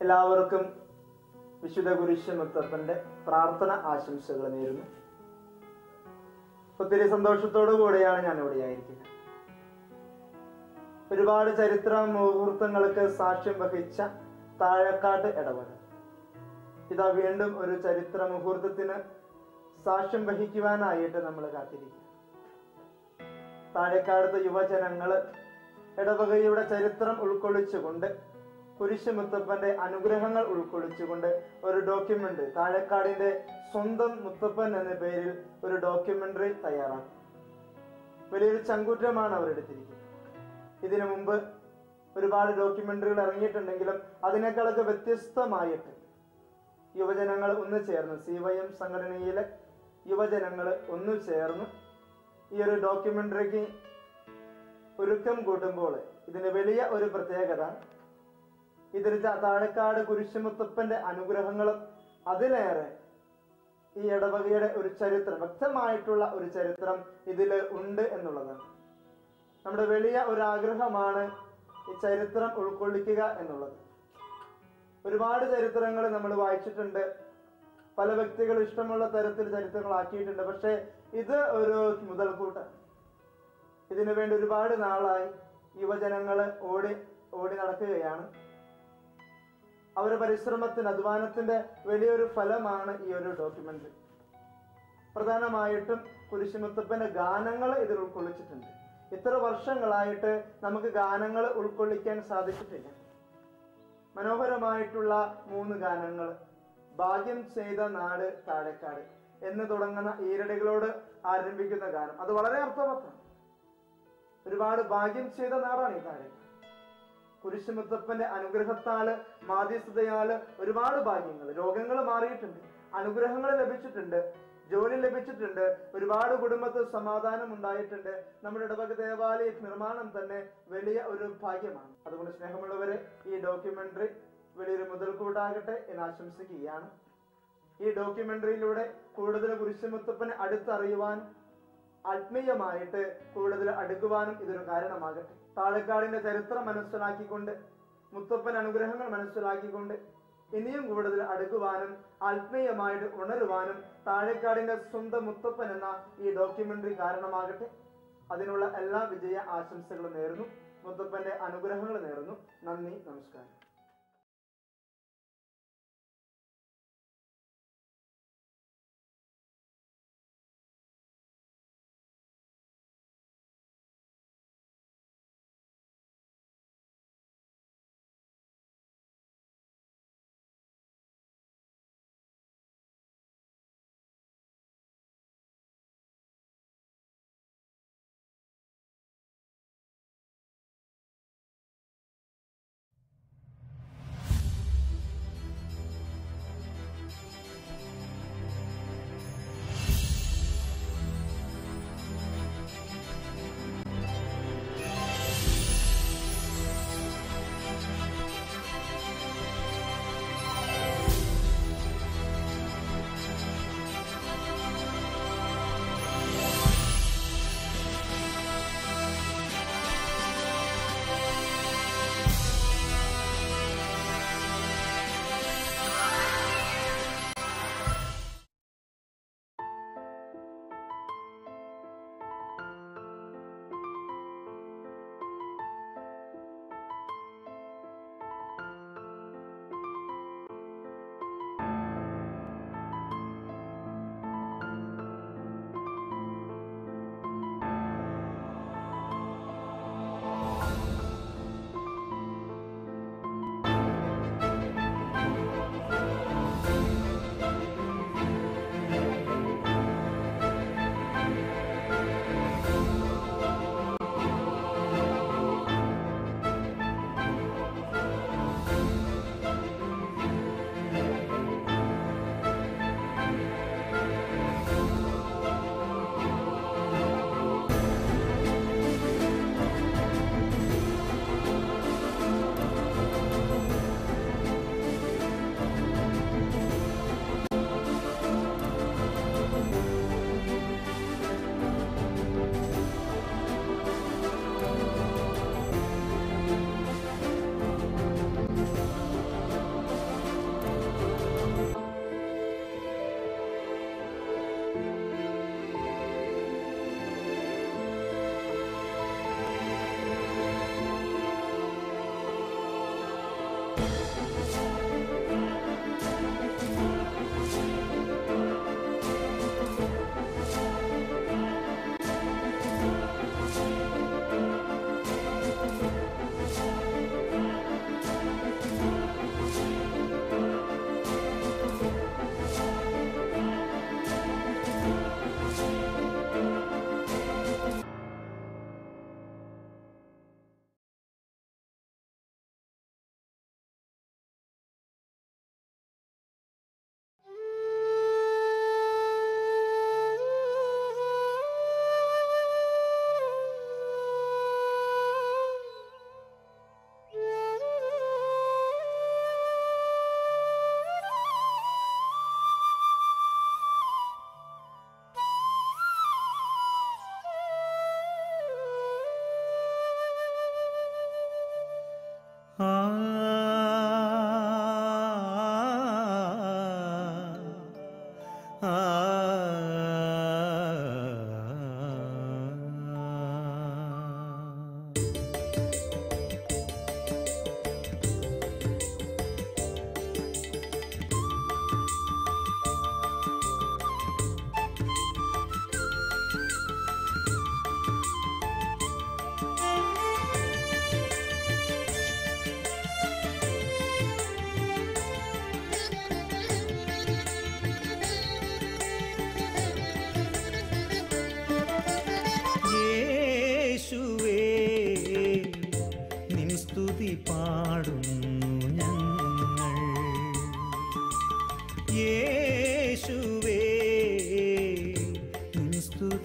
എല്ലാവർക്കും വിശുദ്ധ കുരിശ് മുത്തപ്പന്റെ പ്രാർത്ഥന ആശംസകൾ നേരുന്നു. ഒത്തിരി സന്തോഷത്തോടു കൂടെയാണ് ഞാൻ ഇവിടെ ആയിരിക്കുന്നത്. ഒരുപാട് ചരിത്ര മുഹൂർത്തങ്ങൾക്ക് സാക്ഷ്യം വഹിച്ച താഴക്കാട് ഇടവക ഇതാ വീണ്ടും ഒരു ചരിത്ര മുഹൂർത്തത്തിന് സാക്ഷ്യം വഹിക്കുവാനായിട്ട് നമ്മൾ കാത്തിരിക്കുക. താഴേക്കാടത്തെ യുവജനങ്ങള് ഇടവകയുടെ ചരിത്രം ഉൾക്കൊള്ളിച്ചുകൊണ്ട് കുരിശ് മുത്തപ്പന്റെ അനുഗ്രഹങ്ങൾ ഉൾക്കൊള്ളിച്ചുകൊണ്ട് ഒരു ഡോക്യുമെന്ററി, താഴേക്കാടിന്റെ സ്വന്തം മുത്തപ്പൻ എന്ന പേരിൽ ഒരു ഡോക്യുമെന്ററി തയ്യാറാക്കി. വലിയൊരു ചങ്കൂറ്റമാണ് അവർ എടുത്തിരിക്കുന്നത്. ഇതിനു മുമ്പ് ഒരുപാട് ഡോക്യുമെന്ററികൾ ഇറങ്ങിയിട്ടുണ്ടെങ്കിലും അതിനേക്കാളൊക്കെ വ്യത്യസ്തമായിട്ട് യുവജനങ്ങൾ ഒന്നു ചേർന്ന്, CYM സംഘടനയിലെ യുവജനങ്ങൾ ഒന്നു ചേർന്ന് ഈ ഒരു ഡോക്യുമെന്ററിക്ക് ഒരുക്കം കൂട്ടുമ്പോൾ ഇതിന് വലിയ ഒരു പ്രത്യേകത, ഇതിൽ താഴേക്കാട് കുരിശുമുത്തപ്പന്റെ അനുഗ്രഹങ്ങളും അതിലേറെ ഈ ഇടവകയുടെ ഒരു ചരിത്രം, വ്യക്തമായിട്ടുള്ള ഒരു ചരിത്രം ഇതിൽ ഉണ്ട് എന്നുള്ളതാണ്. നമ്മുടെ വലിയ ഒരു ആഗ്രഹമാണ് ഈ ചരിത്രം ഉൾക്കൊള്ളിക്കുക എന്നുള്ളത്. ഒരുപാട് ചരിത്രങ്ങൾ നമ്മൾ വായിച്ചിട്ടുണ്ട്, പല വ്യക്തികൾ ഇഷ്ടമുള്ള തരത്തിൽ ചരിത്രങ്ങളാക്കിയിട്ടുണ്ട്. പക്ഷെ ഇത് ഒരു മുതൽക്കൂട്ട്. ഇതിനു വേണ്ടി ഒരുപാട് നാളായി യുവജനങ്ങള് ഓടി നടക്കുകയാണ്. അവരുടെ പരിശ്രമത്തിന്, അധ്വാനത്തിന്റെ വലിയൊരു ഫലമാണ് ഈ ഒരു ഡോക്യുമെന്ററി. പ്രധാനമായിട്ടും കുരിശുമുത്തപ്പന്റെ ഗാനങ്ങൾ ഇതിൽ ഉൾക്കൊള്ളിച്ചിട്ടുണ്ട്. ഇത്ര വർഷങ്ങളായിട്ട് നമുക്ക് ഗാനങ്ങൾ ഉൾക്കൊള്ളിക്കാൻ സാധിച്ചിട്ടില്ല. മനോഹരമായിട്ടുള്ള 3 ഗാനങ്ങൾ, ഭാഗ്യം ചെയ്ത നാട് താഴേക്കാട് എന്ന് തുടങ്ങുന്ന ഈരടികളോട് ആരംഭിക്കുന്ന ഗാനം, അത് വളരെ അർത്ഥവത്താണ്. ഒരുപാട് ഭാഗ്യം ചെയ്ത നാടാണ് ഈ താഴേക്കാട്. കുരിശുമുത്തപ്പന്റെ അനുഗ്രഹത്താല്, മാധ്യസ്ഥതയാല് ഒരുപാട് ഭാഗ്യങ്ങൾ, രോഗങ്ങൾ മാറിയിട്ടുണ്ട്, അനുഗ്രഹങ്ങൾ ലഭിച്ചിട്ടുണ്ട്, ജോലി ലഭിച്ചിട്ടുണ്ട്, ഒരുപാട് കുടുംബത്തിൽ സമാധാനം ഉണ്ടായിട്ടുണ്ട്. നമ്മുടെ ഇടവക ദേവാലയ നിർമ്മാണം തന്നെ വലിയ ഒരു ഭാഗ്യമാണ്. അതുകൊണ്ട് സ്നേഹമുള്ളവരെ, ഈ ഡോക്യുമെന്ററി വലിയൊരു മുതൽക്കൂട്ടാകട്ടെ എന്ന് ആശംസിക്കുകയാണ്. ഈ ഡോക്യുമെന്ററിയിലൂടെ കൂടുതൽ കുരിശുമുത്തപ്പനെ അടുത്തറിയുവാൻ, ആത്മീയമായിട്ട് കൂടുതൽ അടുക്കുവാനും ഇതൊരു കാരണമാകട്ടെ. താഴേക്കാടിന്റെ ചരിത്രം മനസ്സിലാക്കിക്കൊണ്ട്, മുത്തപ്പൻ അനുഗ്രഹങ്ങൾ മനസ്സിലാക്കിക്കൊണ്ട് ഇനിയും കൂടുതൽ അടുക്കുവാനും ആത്മീയമായിട്ട് ഉണരുവാനും താഴേക്കാടിന്റെ സ്വന്തം മുത്തപ്പൻ എന്ന ഈ ഡോക്യുമെന്ററി കാരണമാകട്ടെ. അതിനുള്ള എല്ലാ വിജയ ആശംസകളും നേരുന്നു. മുത്തപ്പന്റെ അനുഗ്രഹങ്ങൾ നേരുന്നു. നന്ദി, നമസ്കാരം.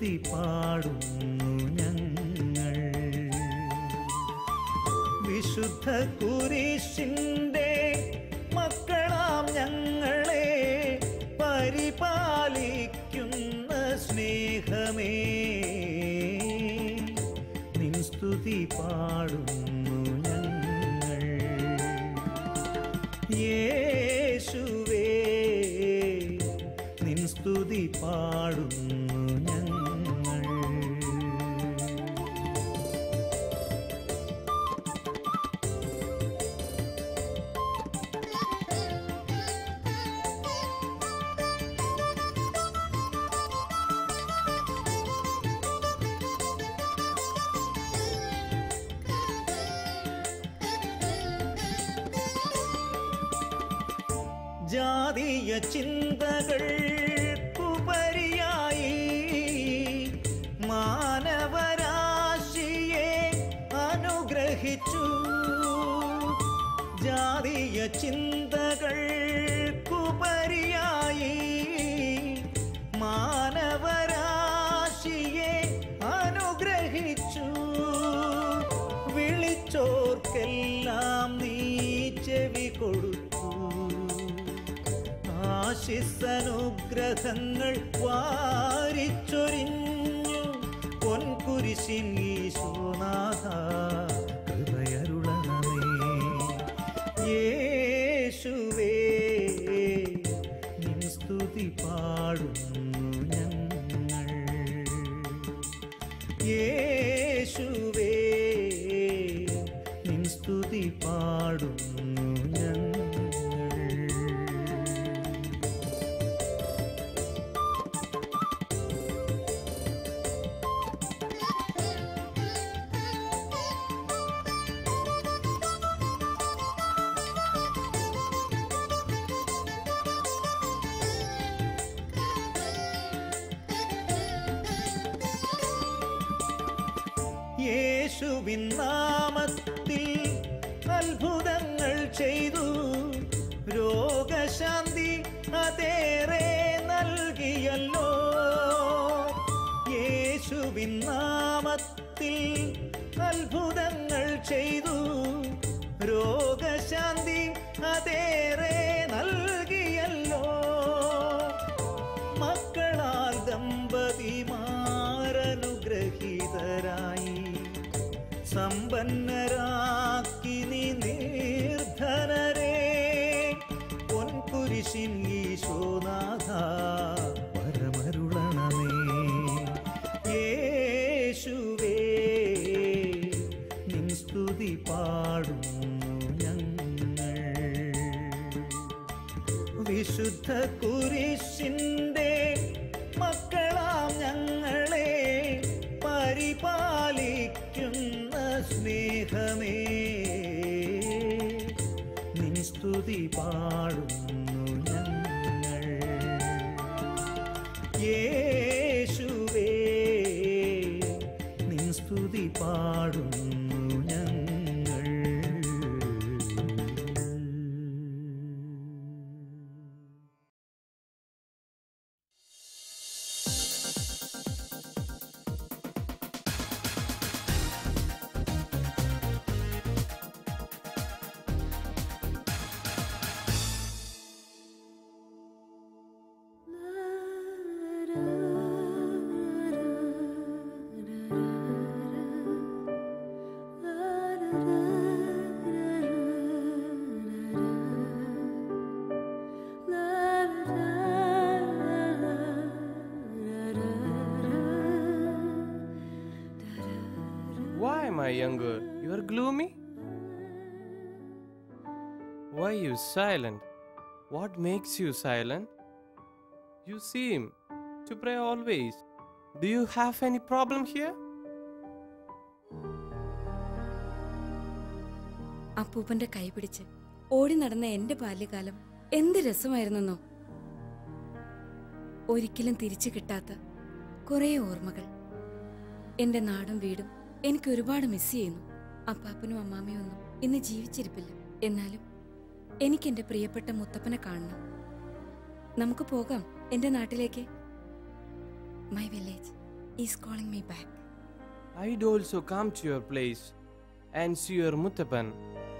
സ്തുതി പാടുന്നു ഞങ്ങൾ. വിശുദ്ധ കുരിശിൻ്റെ മക്കളാം ഞങ്ങളെ പരിപാലിക്കുന്ന സ്നേഹമേ, നിൻ സ്തുതി പാടുന്നു ഞങ്ങൾ. യേശുവേ, നിൻ സ്തുതി പാടുന്നു ഞങ്ങൾ. ജാതീയ ചിന്തകൾക്കുപരിയായി മാനവരാശിയെ അനുഗ്രഹിച്ചു. ജാതീയ ചിന്തകൾക്കുപരിയായി മാനവരാശിയെ അനുഗ്രഹിച്ചു. വിളിച്ചോർക്കെല്ലാം നീ ചെവി കൊടുത്തു. ആശിസ്സനുഗ്രഹങ്ങൾ വാരിച്ചൊരിഞ്ഞു. പൊൻകുരിശിൻ ഈശോനാഥ കൃപയരുളണമേ. യേശുവേ, നിൻ സ്തുതി പാടുന്നു ഞങ്ങൾ. യേശുവേ, നിൻ സ്തുതി പാടുന്നു ഞങ്ങൾ. യേശുവിൻ നാമത്തിൽ അത്ഭുതങ്ങൾ ചെയ്തു. രോഗശാന്തി അതേറെ നൽകിയല്ലോ. യേശുവിൻ നാമത്തിൽ അത്ഭുതങ്ങൾ ചെയ്തു. രോഗശാന്തി അതേറെ നൽകിയല്ലോ. മക്കളാൽ ദമ്പതിമാരനുഗ്രഹീതരായി സമ്പന്നരാക്കി നീ നിർധനരെ. പൊൻകുരിശിൻ ഈശോനാഥ പരമരുളണമേ. യേശുവേ, നിൻ സ്തുതി പാടുന്നു ഞങ്ങൾ. വിശുദ്ധ കുരിശിൻ്റെ മക്കളാം ഞങ്ങളെ പരിപാലിക്കുന്ന സ്നേഹമേ, നിൻ സ്തുതി പാടുന്നു ഞങ്ങൾ. യേശുവേ, നിൻ സ്തുതി പാടുന്നു ഞങ്ങൾ. Why, my young girl, you are gloomy? Why you silent? What makes you silent? You seem to pray always. Do you have any problem here? അപ്പൂപ്പന്റെ കൈ പിടിച്ച് ഓടി നടന്ന എന്റെ ബാല്യകാലം എന്ത് രസമായിരുന്നെന്നോ. ഒരിക്കലും തിരിച്ചു കിട്ടാത്ത കുറേ ഓർമ്മകൾ. എന്റെ നാടും വീടും എനിക്ക് ഒരുപാട് മിസ് ചെയ്യുന്നു. അപ്പാപ്പനും അമ്മാമ്മയും ഒന്നും ഇന്ന് ജീവിച്ചിരിപ്പില്ല. എന്നാലും എനിക്ക് എന്റെ പ്രിയപ്പെട്ട മുത്തപ്പനെ കാണണം. നമുക്ക് പോകാം എന്റെ നാട്ടിലേക്ക്. My village. is calling me back. I'd also come to your place and see your Muttappan.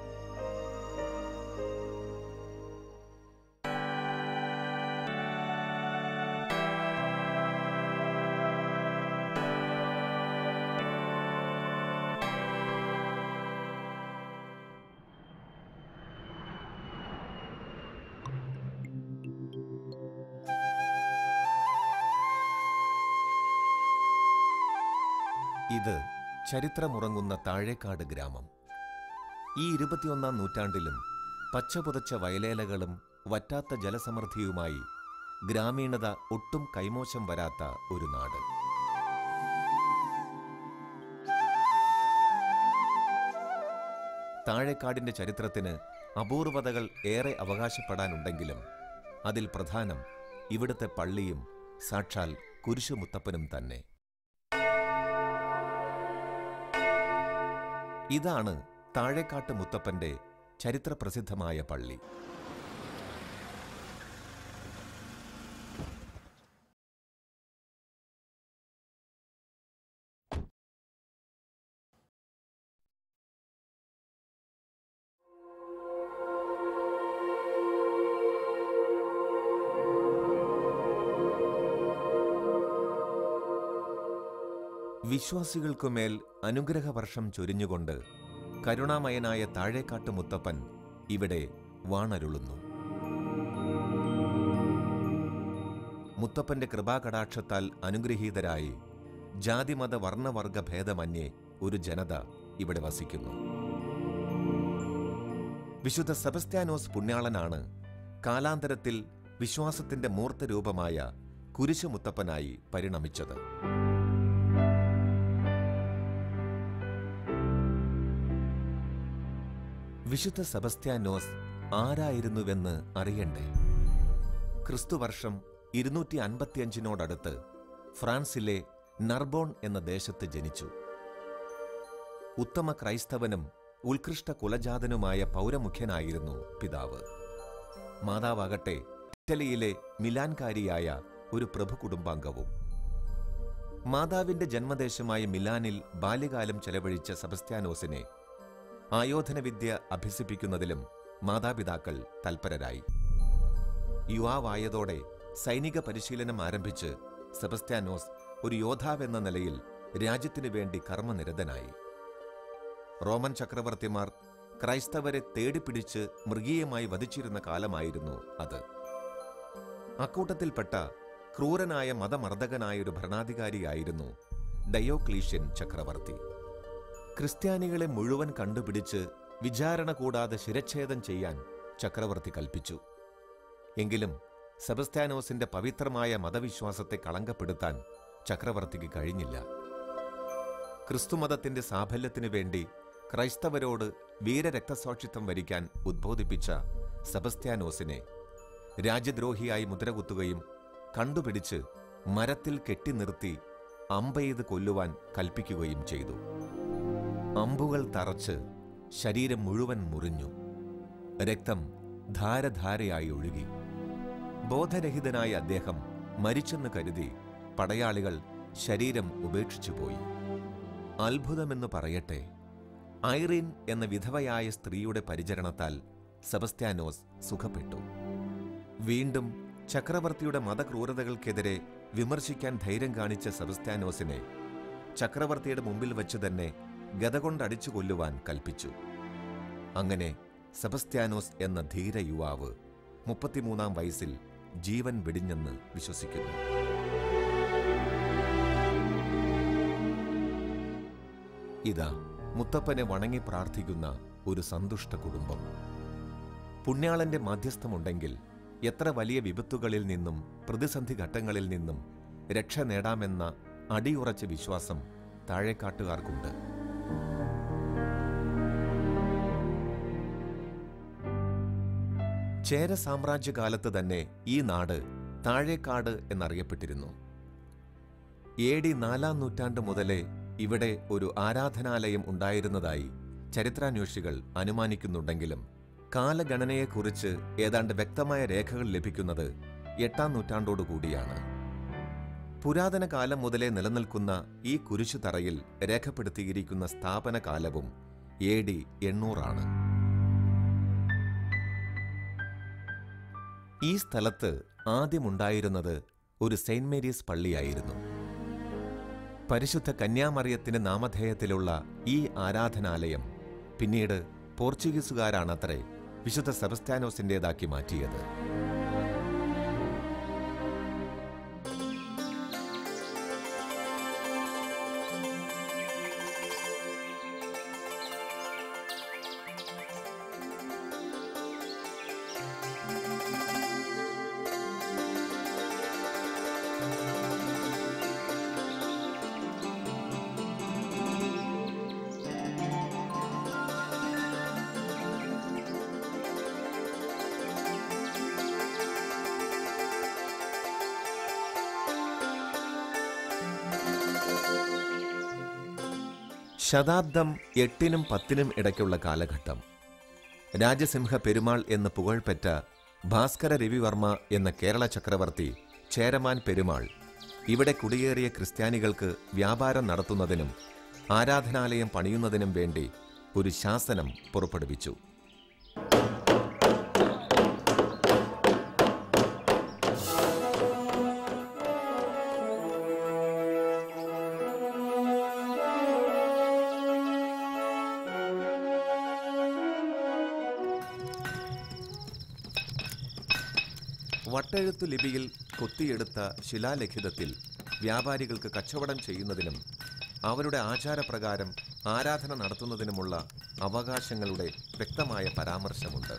ഇത് ചരിത്രമുറങ്ങുന്ന താഴേക്കാട് ഗ്രാമം. ഈ 21-ാം നൂറ്റാണ്ടിലും പച്ചപുതച്ച വയലേലകളും വറ്റാത്ത ജലസമൃദ്ധിയുമായി ഗ്രാമീണത ഒട്ടും കൈമോശം വരാത്ത ഒരു നാട്. താഴേക്കാടിന്റെ ചരിത്രത്തിന് അപൂർവതകൾ ഏറെ അവകാശപ്പെടാനുണ്ടെങ്കിലും അതിൽ പ്രധാനം ഇവിടുത്തെ പള്ളിയും സാക്ഷാൽ കുരിശുമുത്തപ്പനും തന്നെ. ഇതാണ് താഴേക്കാട്ട് മുത്തപ്പന്റെ ചരിത്രപ്രസിദ്ധമായ പള്ളി. വിശ്വാസികൾക്കുമേൽ അനുഗ്രഹവർഷം ചൊരിഞ്ഞുകൊണ്ട് കരുണാമയനായ താഴേക്കാട്ട് മുത്തപ്പൻ ഇവിടെ വാണരുളുന്നു. മുത്തപ്പന്റെ കൃപാകടാക്ഷത്താൽ അനുഗ്രഹീതരായി ജാതിമത വർണ്ണവർഗ ഭേദമന്യേ ഒരു ജനത ഇവിടെ വസിക്കുന്നു. വിശുദ്ധ സെബസ്ത്യാനോസ് പുണ്യാളനാണ് കാലാന്തരത്തിൽ വിശ്വാസത്തിന്റെ മൂർത്തരൂപമായ കുരിശുമുത്തപ്പനായി പരിണമിച്ചത്. വിശുദ്ധ സെബസ്ത്യാനോസ് ആരായിരുന്നുവെന്ന് അറിയണ്ടേ? ക്രിസ്തുവർഷം 255 ഫ്രാൻസിലെ നർബോൺ എന്ന ദേശത്ത് ജനിച്ചു. ഉത്തമ ക്രൈസ്തവനും ഉത്കൃഷ്ട കുലജാതനുമായ പൗരമുഖ്യനായിരുന്നു പിതാവ്. മാതാവാകട്ടെ ഇറ്റലിയിലെ മിലാൻകാരിയായ ഒരു പ്രഭു കുടുംബാംഗവും. മാതാവിന്റെ ജന്മദേശമായ മിലാനിൽ ബാല്യകാലം ചെലവഴിച്ച സെബസ്ത്യാനോസിനെ ആയോധനവിദ്യ അഭ്യസിപ്പിക്കുന്നതിലും മാതാപിതാക്കൾ തൽപരരായി. യുവാവായതോടെ സൈനിക പരിശീലനം ആരംഭിച്ച് സെബസ്ത്യാനോസ് ഒരു യോദ്ധാവെന്ന നിലയിൽ രാജ്യത്തിനു വേണ്ടി കർമ്മനിരതനായി. റോമൻ ചക്രവർത്തിമാർ ക്രൈസ്തവരെ തേടിപ്പിടിച്ച് മൃഗീയമായി വധിച്ചിരുന്ന കാലമായിരുന്നു അത്. അക്കൂട്ടത്തിൽപ്പെട്ട ക്രൂരനായ മതമർദ്ദകനായൊരു ഭരണാധികാരിയായിരുന്നു ഡയോക്ലീഷ്യൻ ചക്രവർത്തി. ക്രിസ്ത്യാനികളെ മുഴുവൻ കണ്ടുപിടിച്ച് വിചാരണ കൂടാതെ ശിരച്ഛേദം ചെയ്യാൻ ചക്രവർത്തി കൽപ്പിച്ചു. എങ്കിലും സെബസ്ത്യാനോസിന്റെ പവിത്രമായ മതവിശ്വാസത്തെ കളങ്കപ്പെടുത്താൻ ചക്രവർത്തിക്ക് കഴിഞ്ഞില്ല. ക്രിസ്തുമതത്തിന്റെ സാഫല്യത്തിനു വേണ്ടി ക്രൈസ്തവരോട് വീരരക്തസാക്ഷിത്വം വരിക്കാൻ ഉദ്ബോധിപ്പിച്ച സെബസ്ത്യാനോസിനെ രാജ്യദ്രോഹിയായി മുദ്രകുത്തുകയും കണ്ടുപിടിച്ച് മരത്തിൽ കെട്ടിനിർത്തി അമ്പെയ്ത് കൊല്ലുവാൻ കൽപ്പിക്കുകയും ചെയ്തു. അമ്പുകൾ തറച്ച് ശരീരം മുഴുവൻ മുറിഞ്ഞു. രക്തം ധാരധാരയായി ഒഴുകി. ബോധരഹിതനായ അദ്ദേഹം മരിച്ചെന്ന് കരുതി പടയാളികൾ ശരീരം ഉപേക്ഷിച്ചുപോയി. അത്ഭുതമെന്ന് പറയട്ടെ, ഐറീൻ എന്ന വിധവയായ സ്ത്രീയുടെ പരിചരണത്താൽ സെബസ്ത്യാനോസ് സുഖപ്പെട്ടു. വീണ്ടും ചക്രവർത്തിയുടെ മതക്രൂരതകൾക്കെതിരെ വിമർശിക്കാൻ ധൈര്യം കാണിച്ച സെബസ്ത്യാനോസിനെ ചക്രവർത്തിയുടെ മുമ്പിൽ വച്ചു തന്നെ ഗദകൊണ്ടടിച്ചു കൊല്ലുവാൻ കൽപ്പിച്ചു. അങ്ങനെ സെബസ്ത്യാനോസ് എന്ന ധീര യുവാവ് 33-ാം വയസ്സിൽ ജീവൻ വെടിഞ്ഞെന്ന് വിശ്വസിക്കുന്നു. ഇതാ മുത്തപ്പനെ വണങ്ങി പ്രാർത്ഥിക്കുന്ന ഒരു സന്തുഷ്ട കുടുംബം. പുണ്യാളന്റെ മാധ്യസ്ഥമുണ്ടെങ്കിൽ എത്ര വലിയ വിപത്തുകളിൽ നിന്നും പ്രതിസന്ധി ഘട്ടങ്ങളിൽ നിന്നും രക്ഷ നേടാമെന്ന അടിയുറച്ച വിശ്വാസം താഴേക്കാട്ടുകാർക്കുണ്ട്. ചേര സാമ്രാജ്യകാലത്ത് തന്നെ ഈ നാട് താഴേക്കാട് എന്നറിയപ്പെട്ടിരുന്നു. AD 4-ാം നൂറ്റാണ്ട് മുതലേ ഇവിടെ ഒരു ആരാധനാലയം ഉണ്ടായിരുന്നതായി ചരിത്രാന്വേഷികൾ അനുമാനിക്കുന്നുണ്ടെങ്കിലും കാലഗണനയെക്കുറിച്ച് ഏതാണ്ട് വ്യക്തമായ രേഖകൾ ലഭിക്കുന്നത് 8-ാം നൂറ്റാണ്ടോടുകൂടിയാണ്. പുരാതന കാലം മുതലേ നിലനിൽക്കുന്ന ഈ കുരിശുതറയിൽ രേഖപ്പെടുത്തിയിരിക്കുന്ന സ്ഥാപന കാലവും AD 800 ഈ സ്ഥലത്ത് ആദ്യമുണ്ടായിരുന്നത് ഒരു സെയിന്റ് മേരീസ് പള്ളിയായിരുന്നു. പരിശുദ്ധ കന്യാമറിയത്തിന്റെ നാമധേയത്തിലുള്ള ഈ ആരാധനാലയം പിന്നീട് പോർച്ചുഗീസുകാരാണത്രേ വിശുദ്ധ സെബസ്ത്യാനോസിന്റേതാക്കി മാറ്റിയത്. ശതാബ്ദം 8നും 10നും ഇടയ്ക്കുള്ള കാലഘട്ടം. രാജസിംഹ പെരുമാൾ എന്ന് പുകഴ്പെറ്റ ഭാസ്കര രവിവർമ്മ എന്ന കേരള ചക്രവർത്തി ചേരമാൻ പെരുമാൾ ഇവിടെ കുടിയേറിയ ക്രിസ്ത്യാനികൾക്ക് വ്യാപാരം നടത്തുന്നതിനും ആരാധനാലയം പണിയുന്നതിനും വേണ്ടി ഒരു ശാസനം പുറപ്പെടുവിച്ചു. വട്ടെഴുത്തു ലിപിയിൽ കൊത്തിയെടുത്ത ശിലാലിഖിതത്തിൽ വ്യാപാരികൾക്ക് കച്ചവടം ചെയ്യുന്നതിനും അവരുടെ ആചാരപ്രകാരം ആരാധന നടത്തുന്നതിനുമുള്ള അവകാശങ്ങളുടെ വ്യക്തമായ പരാമർശമുണ്ട്.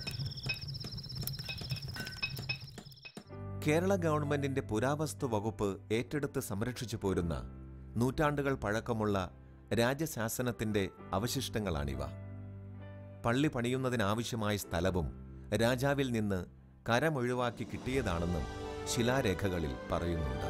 കേരള ഗവൺമെന്റിന്റെ പുരാവസ്തു വകുപ്പ് ഏറ്റെടുത്ത് സംരക്ഷിച്ചു പോരുന്ന നൂറ്റാണ്ടുകൾ പഴക്കമുള്ള രാജശാസനത്തിന്റെ അവശിഷ്ടങ്ങളാണിവ. പള്ളി പണിയുന്നതിനാവശ്യമായ സ്ഥലവും രാജാവിൽ നിന്ന് കരമൊഴിവാക്കി കിട്ടിയതാണെന്നും ശിലാരേഖകളിൽ പറയുന്നുണ്ട്.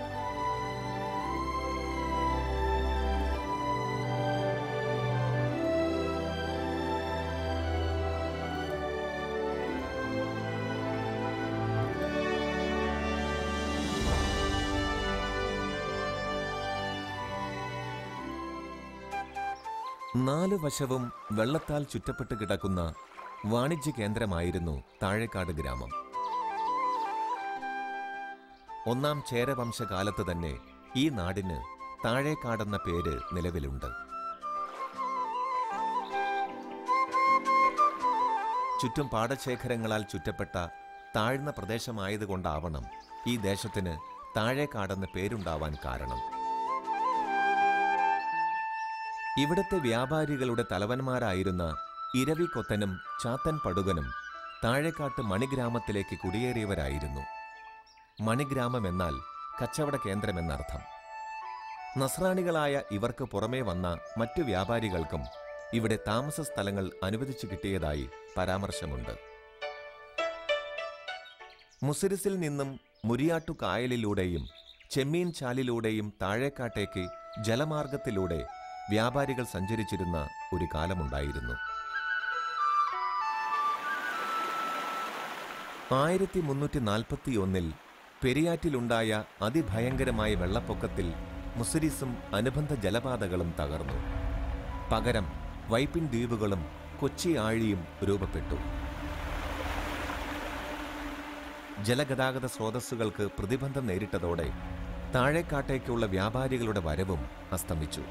നാലു വശവും വെള്ളത്താൽ ചുറ്റപ്പെട്ട് കിടക്കുന്ന വാണിജ്യ കേന്ദ്രമായിരുന്നു താഴേക്കാട് ഗ്രാമം. ഒന്നാം ചേരവംശകാലത്ത് തന്നെ ഈ നാടിന് താഴേക്കാടെന്ന പേര് നിലവിലുണ്ട്. ചുറ്റും പാടശേഖരങ്ങളാൽ ചുറ്റപ്പെട്ട താഴ്ന്ന പ്രദേശമായതുകൊണ്ടാവണം ഈ ദേശത്തിന് താഴേക്കാടെന്ന പേരുണ്ടാവാൻ കാരണം. ഇവിടുത്തെ വ്യാപാരികളുടെ തലവന്മാരായിരുന്ന ഇരവിക്കൊത്തനും ചാത്തൻ പടുകനും താഴേക്കാട്ട് മണിഗ്രാമത്തിലേക്ക് കുടിയേറിയവരായിരുന്നു. മണിഗ്രാമം എന്നാൽ കച്ചവട കേന്ദ്രമെന്നർത്ഥം. നസ്രാണികളായ ഇവർക്ക് പുറമേ വന്ന മറ്റു വ്യാപാരികൾക്കും ഇവിടെ താമസ സ്ഥലങ്ങൾ അനുവദിച്ചു കിട്ടിയതായി പരാമർശമുണ്ട്. മുസിരിസിൽ നിന്നും മുരിയാട്ടു കായലിലൂടെയും ചെമ്മീൻ ചാലിലൂടെയും താഴേക്കാട്ടേക്ക് ജലമാർഗത്തിലൂടെ വ്യാപാരികൾ സഞ്ചരിച്ചിരുന്ന ഒരു കാലമുണ്ടായിരുന്നു. 1341 പെരിയാറ്റിലുണ്ടായ അതിഭയങ്കരമായ വെള്ളപ്പൊക്കത്തിൽ മുസിരിസും അനുബന്ധ ജലപാതകളും തകർന്നു. പകരം വൈപ്പിൻ ദ്വീപുകളും കൊച്ചി ആഴിയും രൂപപ്പെട്ടു. ജലഗതാഗത സ്രോതസ്സുകൾക്ക് പ്രതിബന്ധം നേരിട്ടതോടെ താഴേക്കാട്ടേക്കുള്ള വ്യാപാരികളുടെ വരവും അസ്തമിച്ചു.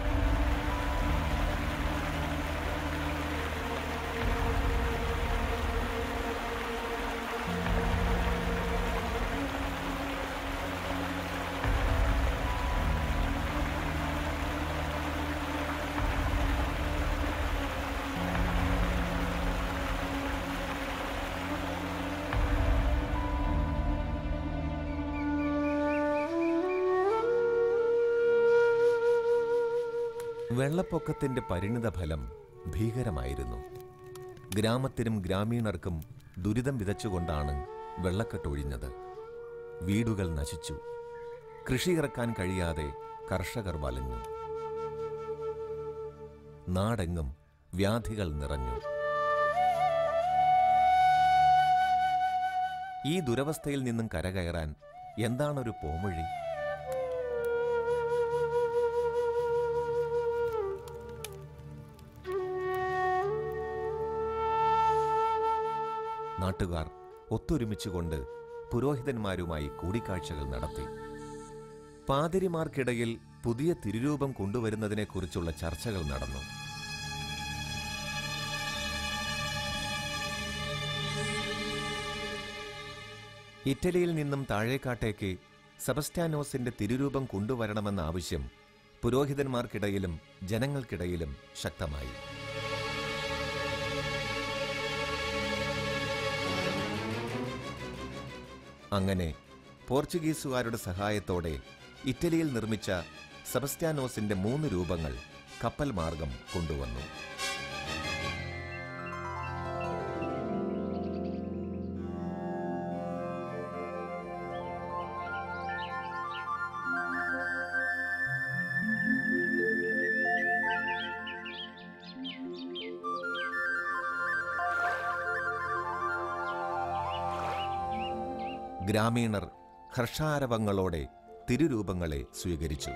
വെള്ളപ്പൊക്കത്തിന്റെ പരിണിതഫലം ഭീകരമായിരുന്നു. ഗ്രാമത്തിനും ഗ്രാമീണർക്കും ദുരിതം വിതച്ചുകൊണ്ടാണ് വെള്ളക്കെട്ടൊഴിഞ്ഞത്. വീടുകൾ നശിച്ചു. കൃഷിയിറക്കാൻ കഴിയാതെ കർഷകർ വലഞ്ഞു. നാടെങ്ങും വ്യാധികൾ നിറഞ്ഞു. ഈ ദുരവസ്ഥയിൽ നിന്നും കരകയറാൻ എന്താണൊരു പോംവഴി? നാട്ടുകാർ ഒത്തൊരുമിച്ചുകൊണ്ട് പുരോഹിതന്മാരുമായി കൂടിക്കാഴ്ചകൾ നടത്തി. പാതിരിമാർക്കിടയിൽ പുതിയ തിരുരൂപം കൊണ്ടുവരുന്നതിനെക്കുറിച്ചുള്ള ചർച്ചകൾ നടന്നു. ഇറ്റലിയിൽ നിന്നും താഴേക്കാട്ടേക്ക് സെബസ്ത്യാനോസിന്റെ തിരുരൂപം കൊണ്ടുവരണമെന്ന ആവശ്യം പുരോഹിതന്മാർക്കിടയിലും ജനങ്ങൾക്കിടയിലും ശക്തമായി. അങ്ങനെ പോർച്ചുഗീസുകാരുടെ സഹായത്തോടെ ഇറ്റലിയിൽ നിർമ്മിച്ച സെബസ്ത്യാനോസിന്റെ 3 രൂപങ്ങൾ കപ്പൽ മാർഗം കൊണ്ടുവന്നു. ഗ്രാമീണർ ഹർഷാരവങ്ങളോടെ തിരുരൂപങ്ങളെ സ്വീകരിച്ചു.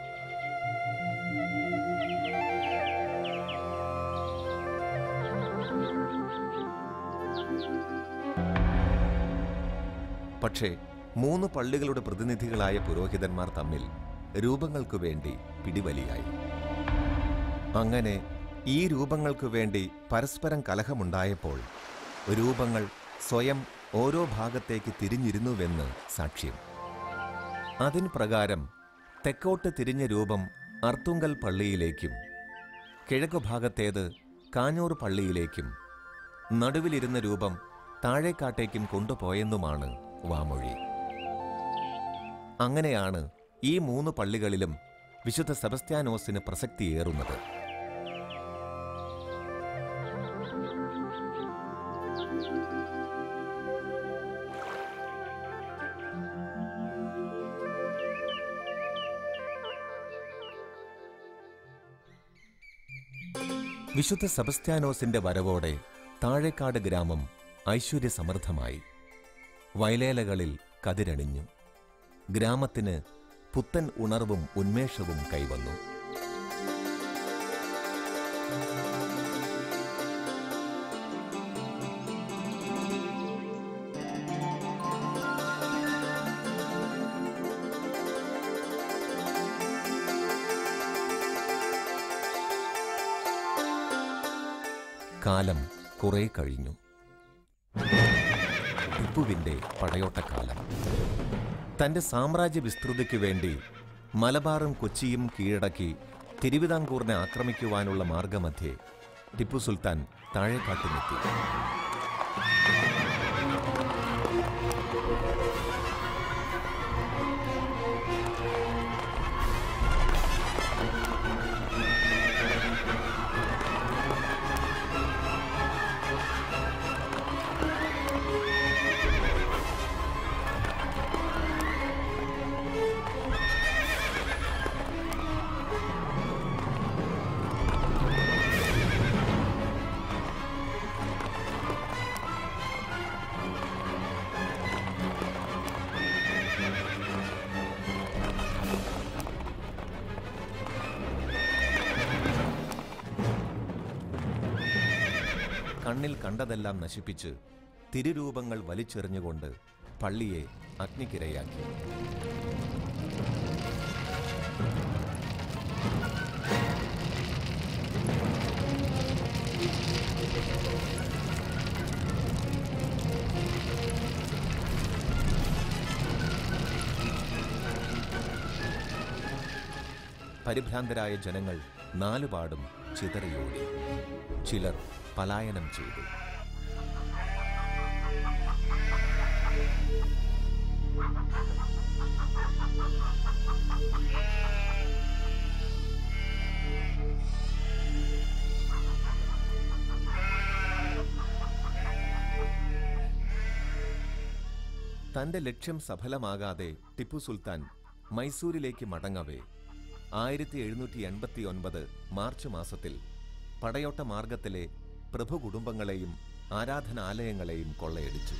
പക്ഷേ 3 പള്ളികളുടെ പ്രതിനിധികളായ പുരോഹിതന്മാർ തമ്മിൽ രൂപങ്ങൾക്കു വേണ്ടി പിടിവലിയായി. അങ്ങനെ ഈ രൂപങ്ങൾക്കു വേണ്ടി പരസ്പരം കലഹമുണ്ടായപ്പോൾ രൂപങ്ങൾ സ്വയം ഓരോ ഭാഗത്തേക്ക് തിരിഞ്ഞിരുന്നുവെന്ന് സാക്ഷ്യം. അതിൻ പ്രകാരം തെക്കോട്ട് തിരിഞ്ഞ രൂപം അർത്തുങ്കൽ പള്ളിയിലേക്കും കിഴക്കുഭാഗത്തേത് കാഞ്ഞൂർ പള്ളിയിലേക്കും നടുവിലിരുന്ന രൂപം താഴേക്കാട്ടേക്കും കൊണ്ടുപോയെന്നുമാണ് വാമൊഴി. അങ്ങനെയാണ് ഈ 3 പള്ളികളിലും വിശുദ്ധ സെബസ്ത്യാനോസിന് പ്രസക്തിയേറുന്നത്. വിശുദ്ധ സെബസ്ത്യാനോസിന്റെ വരവോടെ താഴേക്കാട് ഗ്രാമം ഐശ്വര്യസമൃദ്ധമായി. വയലേലകളിൽ കതിരണിഞ്ഞു. ഗ്രാമത്തിന് പുത്തൻ ഉണർവും ഉന്മേഷവും കൈവന്നു. കാലം കുറെ കഴിഞ്ഞു. ടിപ്പുവിന്റെ പടയോട്ടക്കാലം. തന്റെ സാമ്രാജ്യ വിസ്തൃതിക്കു വേണ്ടി മലബാറും കൊച്ചിയും കീഴടക്കി തിരുവിതാംകൂറിനെ ആക്രമിക്കുവാനുള്ള മാർഗമധ്യേ ടിപ്പു സുൽത്താൻ താഴേക്കാട്ടുമെത്തി. കണ്ണിൽ കണ്ടതെല്ലാം നശിപ്പിച്ച് തിരുരൂപങ്ങൾ വലിച്ചെറിഞ്ഞുകൊണ്ട് പള്ളിയെ അഗ്നിക്കിരയാക്കി. പരിഭ്രാന്തരായ ജനങ്ങൾ നാലുപാടും ചിതറിയോടി. ചിലർ പലായനം ചെയ്തു. തന്റെ ലക്ഷ്യം സഫലമാകാതെ ടിപ്പു സുൽത്താൻ മൈസൂരിലേക്ക് മടങ്ങവേ 1789 മാർച്ച് മാസത്തിൽ പടയോട്ട മാർഗത്തിലെ പ്രഭു കുടുംബങ്ങളെയും ആരാധനാലയങ്ങളെയും കൊള്ളയടിച്ചു.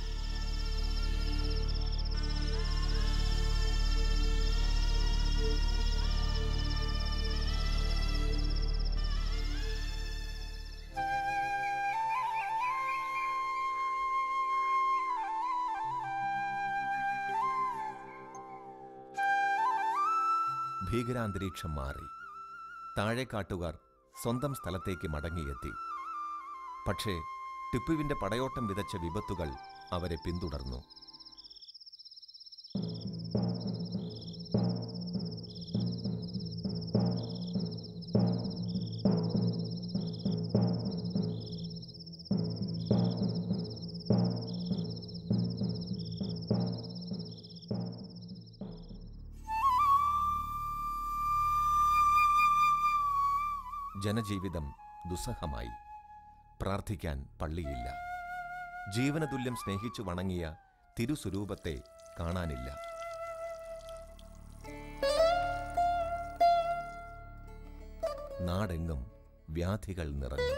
ഭീകരാന്തരീക്ഷം മാറി. താഴേക്കാട്ടുകാർ സ്വന്തം സ്ഥലത്തേക്ക് മടങ്ങിയെത്തി. പക്ഷേ ടിപ്പുവിൻ്റെ പടയോട്ടം വിതച്ച വിപത്തുകൾ അവരെ പിന്തുടർന്നു. ജനജീവിതം ദുസ്സഹമായി. പ്രാർത്ഥിക്കാൻ പള്ളിയില്ല. ജീവനതുല്യം സ്നേഹിച്ചു വണങ്ങിയ തിരുസ്വരൂപത്തെ കാണാനില്ല. നാടെങ്ങും വ്യാധികൾ നിറഞ്ഞു.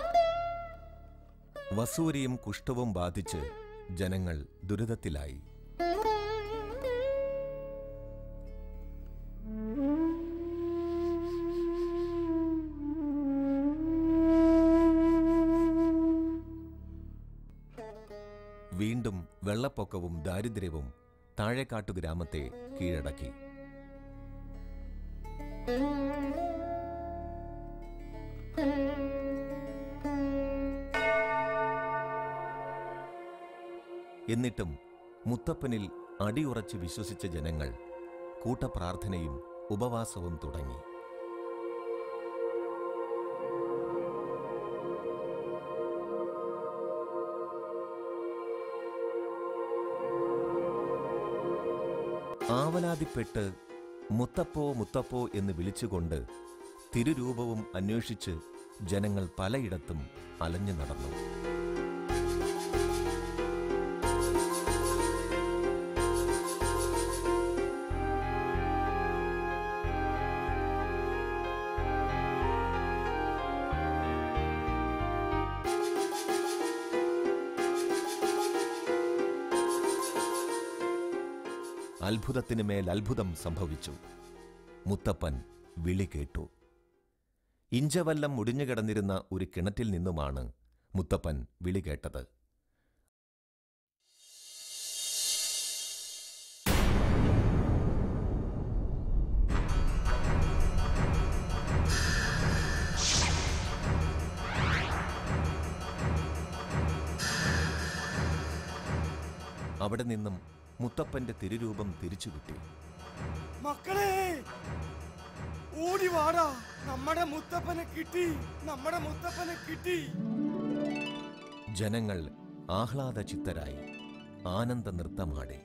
വസൂരിയും കുഷ്ഠവും ബാധിച്ച് ജനങ്ങൾ ദുരിതത്തിലായി. വീണ്ടും വെള്ളപ്പൊക്കവും ദാരിദ്ര്യവും താഴേക്കാട്ടു ഗ്രാമത്തെ കീഴടക്കി. എന്നിട്ടും മുത്തപ്പനിൽ അടിയുറച്ച് വിശ്വസിച്ച ജനങ്ങൾ കൂട്ടപ്രാർത്ഥനയും ഉപവാസവും തുടങ്ങി. ആവലാതിപ്പെട്ട് മുത്തപ്പോ മുത്തപ്പോ എന്ന് വിളിച്ചുകൊണ്ട് തിരുരൂപവും അന്വേഷിച്ച് ജനങ്ങൾ പലയിടത്തും അലഞ്ഞു നടന്നു. അത്ഭുതത്തിനു മേൽ അത്ഭുതം സംഭവിച്ചു. മുത്തപ്പൻ വിളി കേട്ടു. ഇഞ്ചവല്ലം മുടിഞ്ഞുകിടന്നിരുന്ന ഒരു കിണറ്റിൽ നിന്നുമാണ് മുത്തപ്പൻ വിളി കേട്ടത്. അവിടെ നിന്നും മുത്തപ്പന്റെ തിരുരൂപം തിരിച്ചു കിട്ടി. മക്കളെ ഓടി വാടാ, നമ്മുടെ മുത്തപ്പനെ കിട്ടി, നമ്മുടെ മുത്തപ്പനെ കിട്ടി. ജനങ്ങൾ ആഹ്ലാദചിത്തരായി ആനന്ദ നൃത്തമാടി.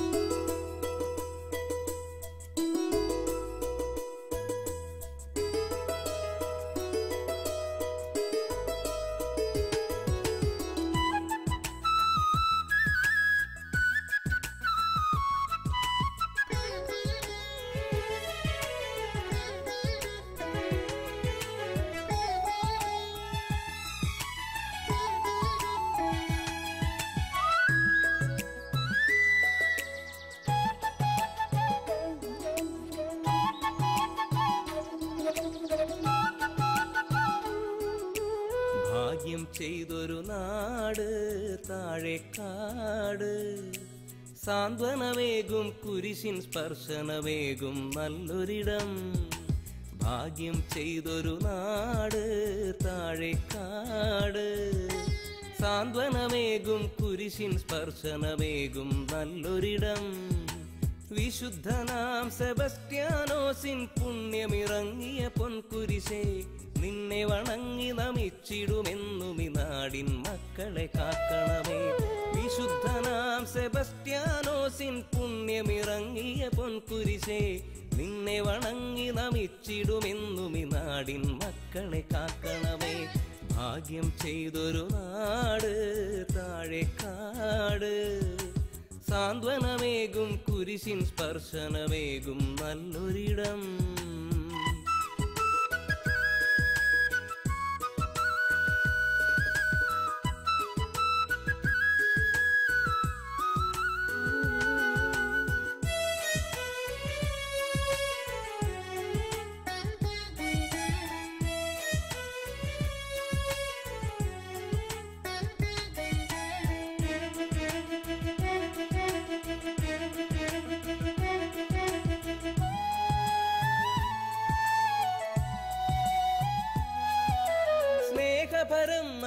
ചെയ്തൊരു നാട് താഴേക്കാട്, സാന്ത്വനമേകും കുരിശിൻ സ്പർശനമേകും നല്ലൊരിടം. ഭാഗ്യം ചെയ്തൊരു നാട് താഴേക്കാട്, സാന്ത്വനമേകും കുരിശിൻ സ്പർശനമേകും നല്ലൊരിടം. വിശുദ്ധനാം സെബസ്റ്റ്യാനോസിൻ പുണ്യമിറങ്ങിയ പൊൻകുരിശേ, നിന്നെ വണങ്ങി നമിച്ചിടുമെന്നും ഈ നാടിൻ മക്കളെ കാക്കണമേ. വിശുദ്ധനാം സെബസ്റ്റ്യാനോസിൻ പുണ്യമിറങ്ങിയ പൊൻകുരിശേ, നിന്നെ വണങ്ങി നമിച്ചിടുമെന്നും ഈ നാടിൻ മക്കളെ കാക്കണമേ. ഭാഗ്യം ചെയ്തൊരു നാട് താഴേക്കാട്, സാന്ത്വനമേകും കുരിശിൻ സ്പർശനമേകും നല്ലൊരിടം.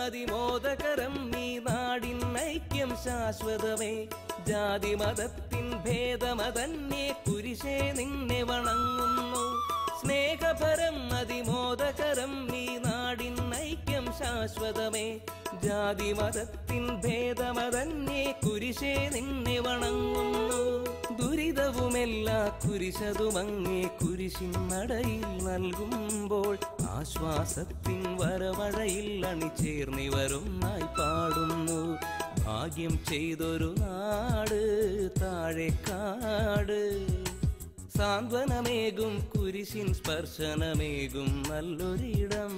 അതിമോദകരം നീ നാടിൻ ഐക്യം ശാശ്വതമേ ജാതി മതത്തിൻ ഭേദമതന്യേ കുരിശേ നിന്നെ വണങ്ങുന്നു സ്നേഹപരം അതിമോദകരം നീ നാടിൻ ഐക്യം ശാശ്വതമേ ജാതി മതത്തിൻ ഭേദമതന്യേ കുരിശേ നിന്നെ വണങ്ങുന്നു ദുരിതവുമെല്ലാ കുരിശതുമങ്ങേ കുരിശിൻ നടയിൽ നൽകുമ്പോൾ ആശ്വാസത്തിൻ വരവഴയിൽ അണിചേർന്നിവരൊന്നായി പാടുന്നു ഭാഗ്യം ചെയ്തൊരു നാട് താഴെക്കാട് സാന്ത്വനമേകും കുരിശിൻ സ്പർശനമേകും നല്ലൊരിടം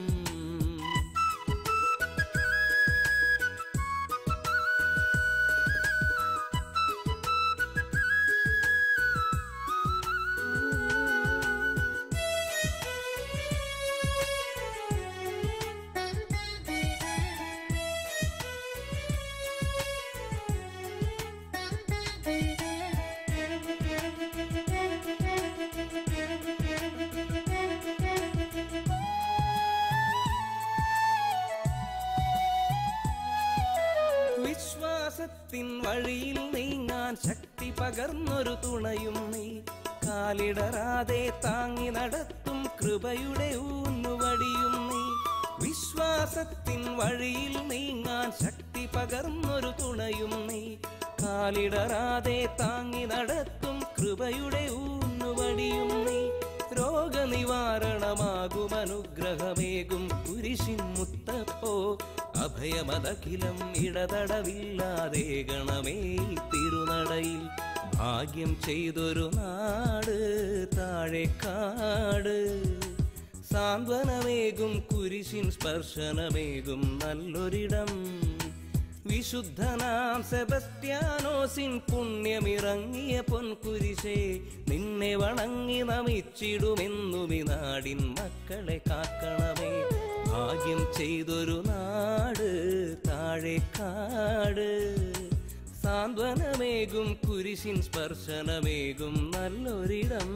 വിശ്വാസത്തിൻ വഴിയിൽ നീങ്ങാൻ ശക്തി പകർന്നൊരു തുണയും നീ കാലിടറാതെ താങ്ങി നടത്തും കൃപയുടെ ഊന്നുവടിയും നീ വിശ്വാസത്തിൻ വഴിയിൽ നീങ്ങാൻ ശക്തി പകർന്നൊരു തുണയും നീ കാലിടറാതെ താങ്ങി നടത്തും കൃപയുടെ ഊന്നുവടിയും നീ രോഗനിവാരണമാകും അനുഗ്രഹമേകും കുരിശിൻ മുത്തപ്പോ അഭയമതഖിലം ഇടതടവില്ലാതെ ഗണമേ തിരുനടയിൽ ഭാഗ്യം ചെയ്തൊരു നാട് താഴെക്കാട് സാന്ത്വനമേകും കുരിശിൻ സ്പർശനമേകും നല്ലൊരിടം വിശുദ്ധനാം സെബസ്ത്യാനോസിൻ പുണ്യമിറങ്ങിയ പൊൻകുരിശേ നിന്നെ വണങ്ങി നമിച്ചിടുമെന്നും ഈ നാടിൻ മക്കളെ കാക്കണമേ ഭാഗ്യം ചെയ്തൊരു നാട് താഴെക്കാട് സാന്ത്വനമേകും കുരിശിൻ സ്പർശനമേകും നല്ലൊരിടം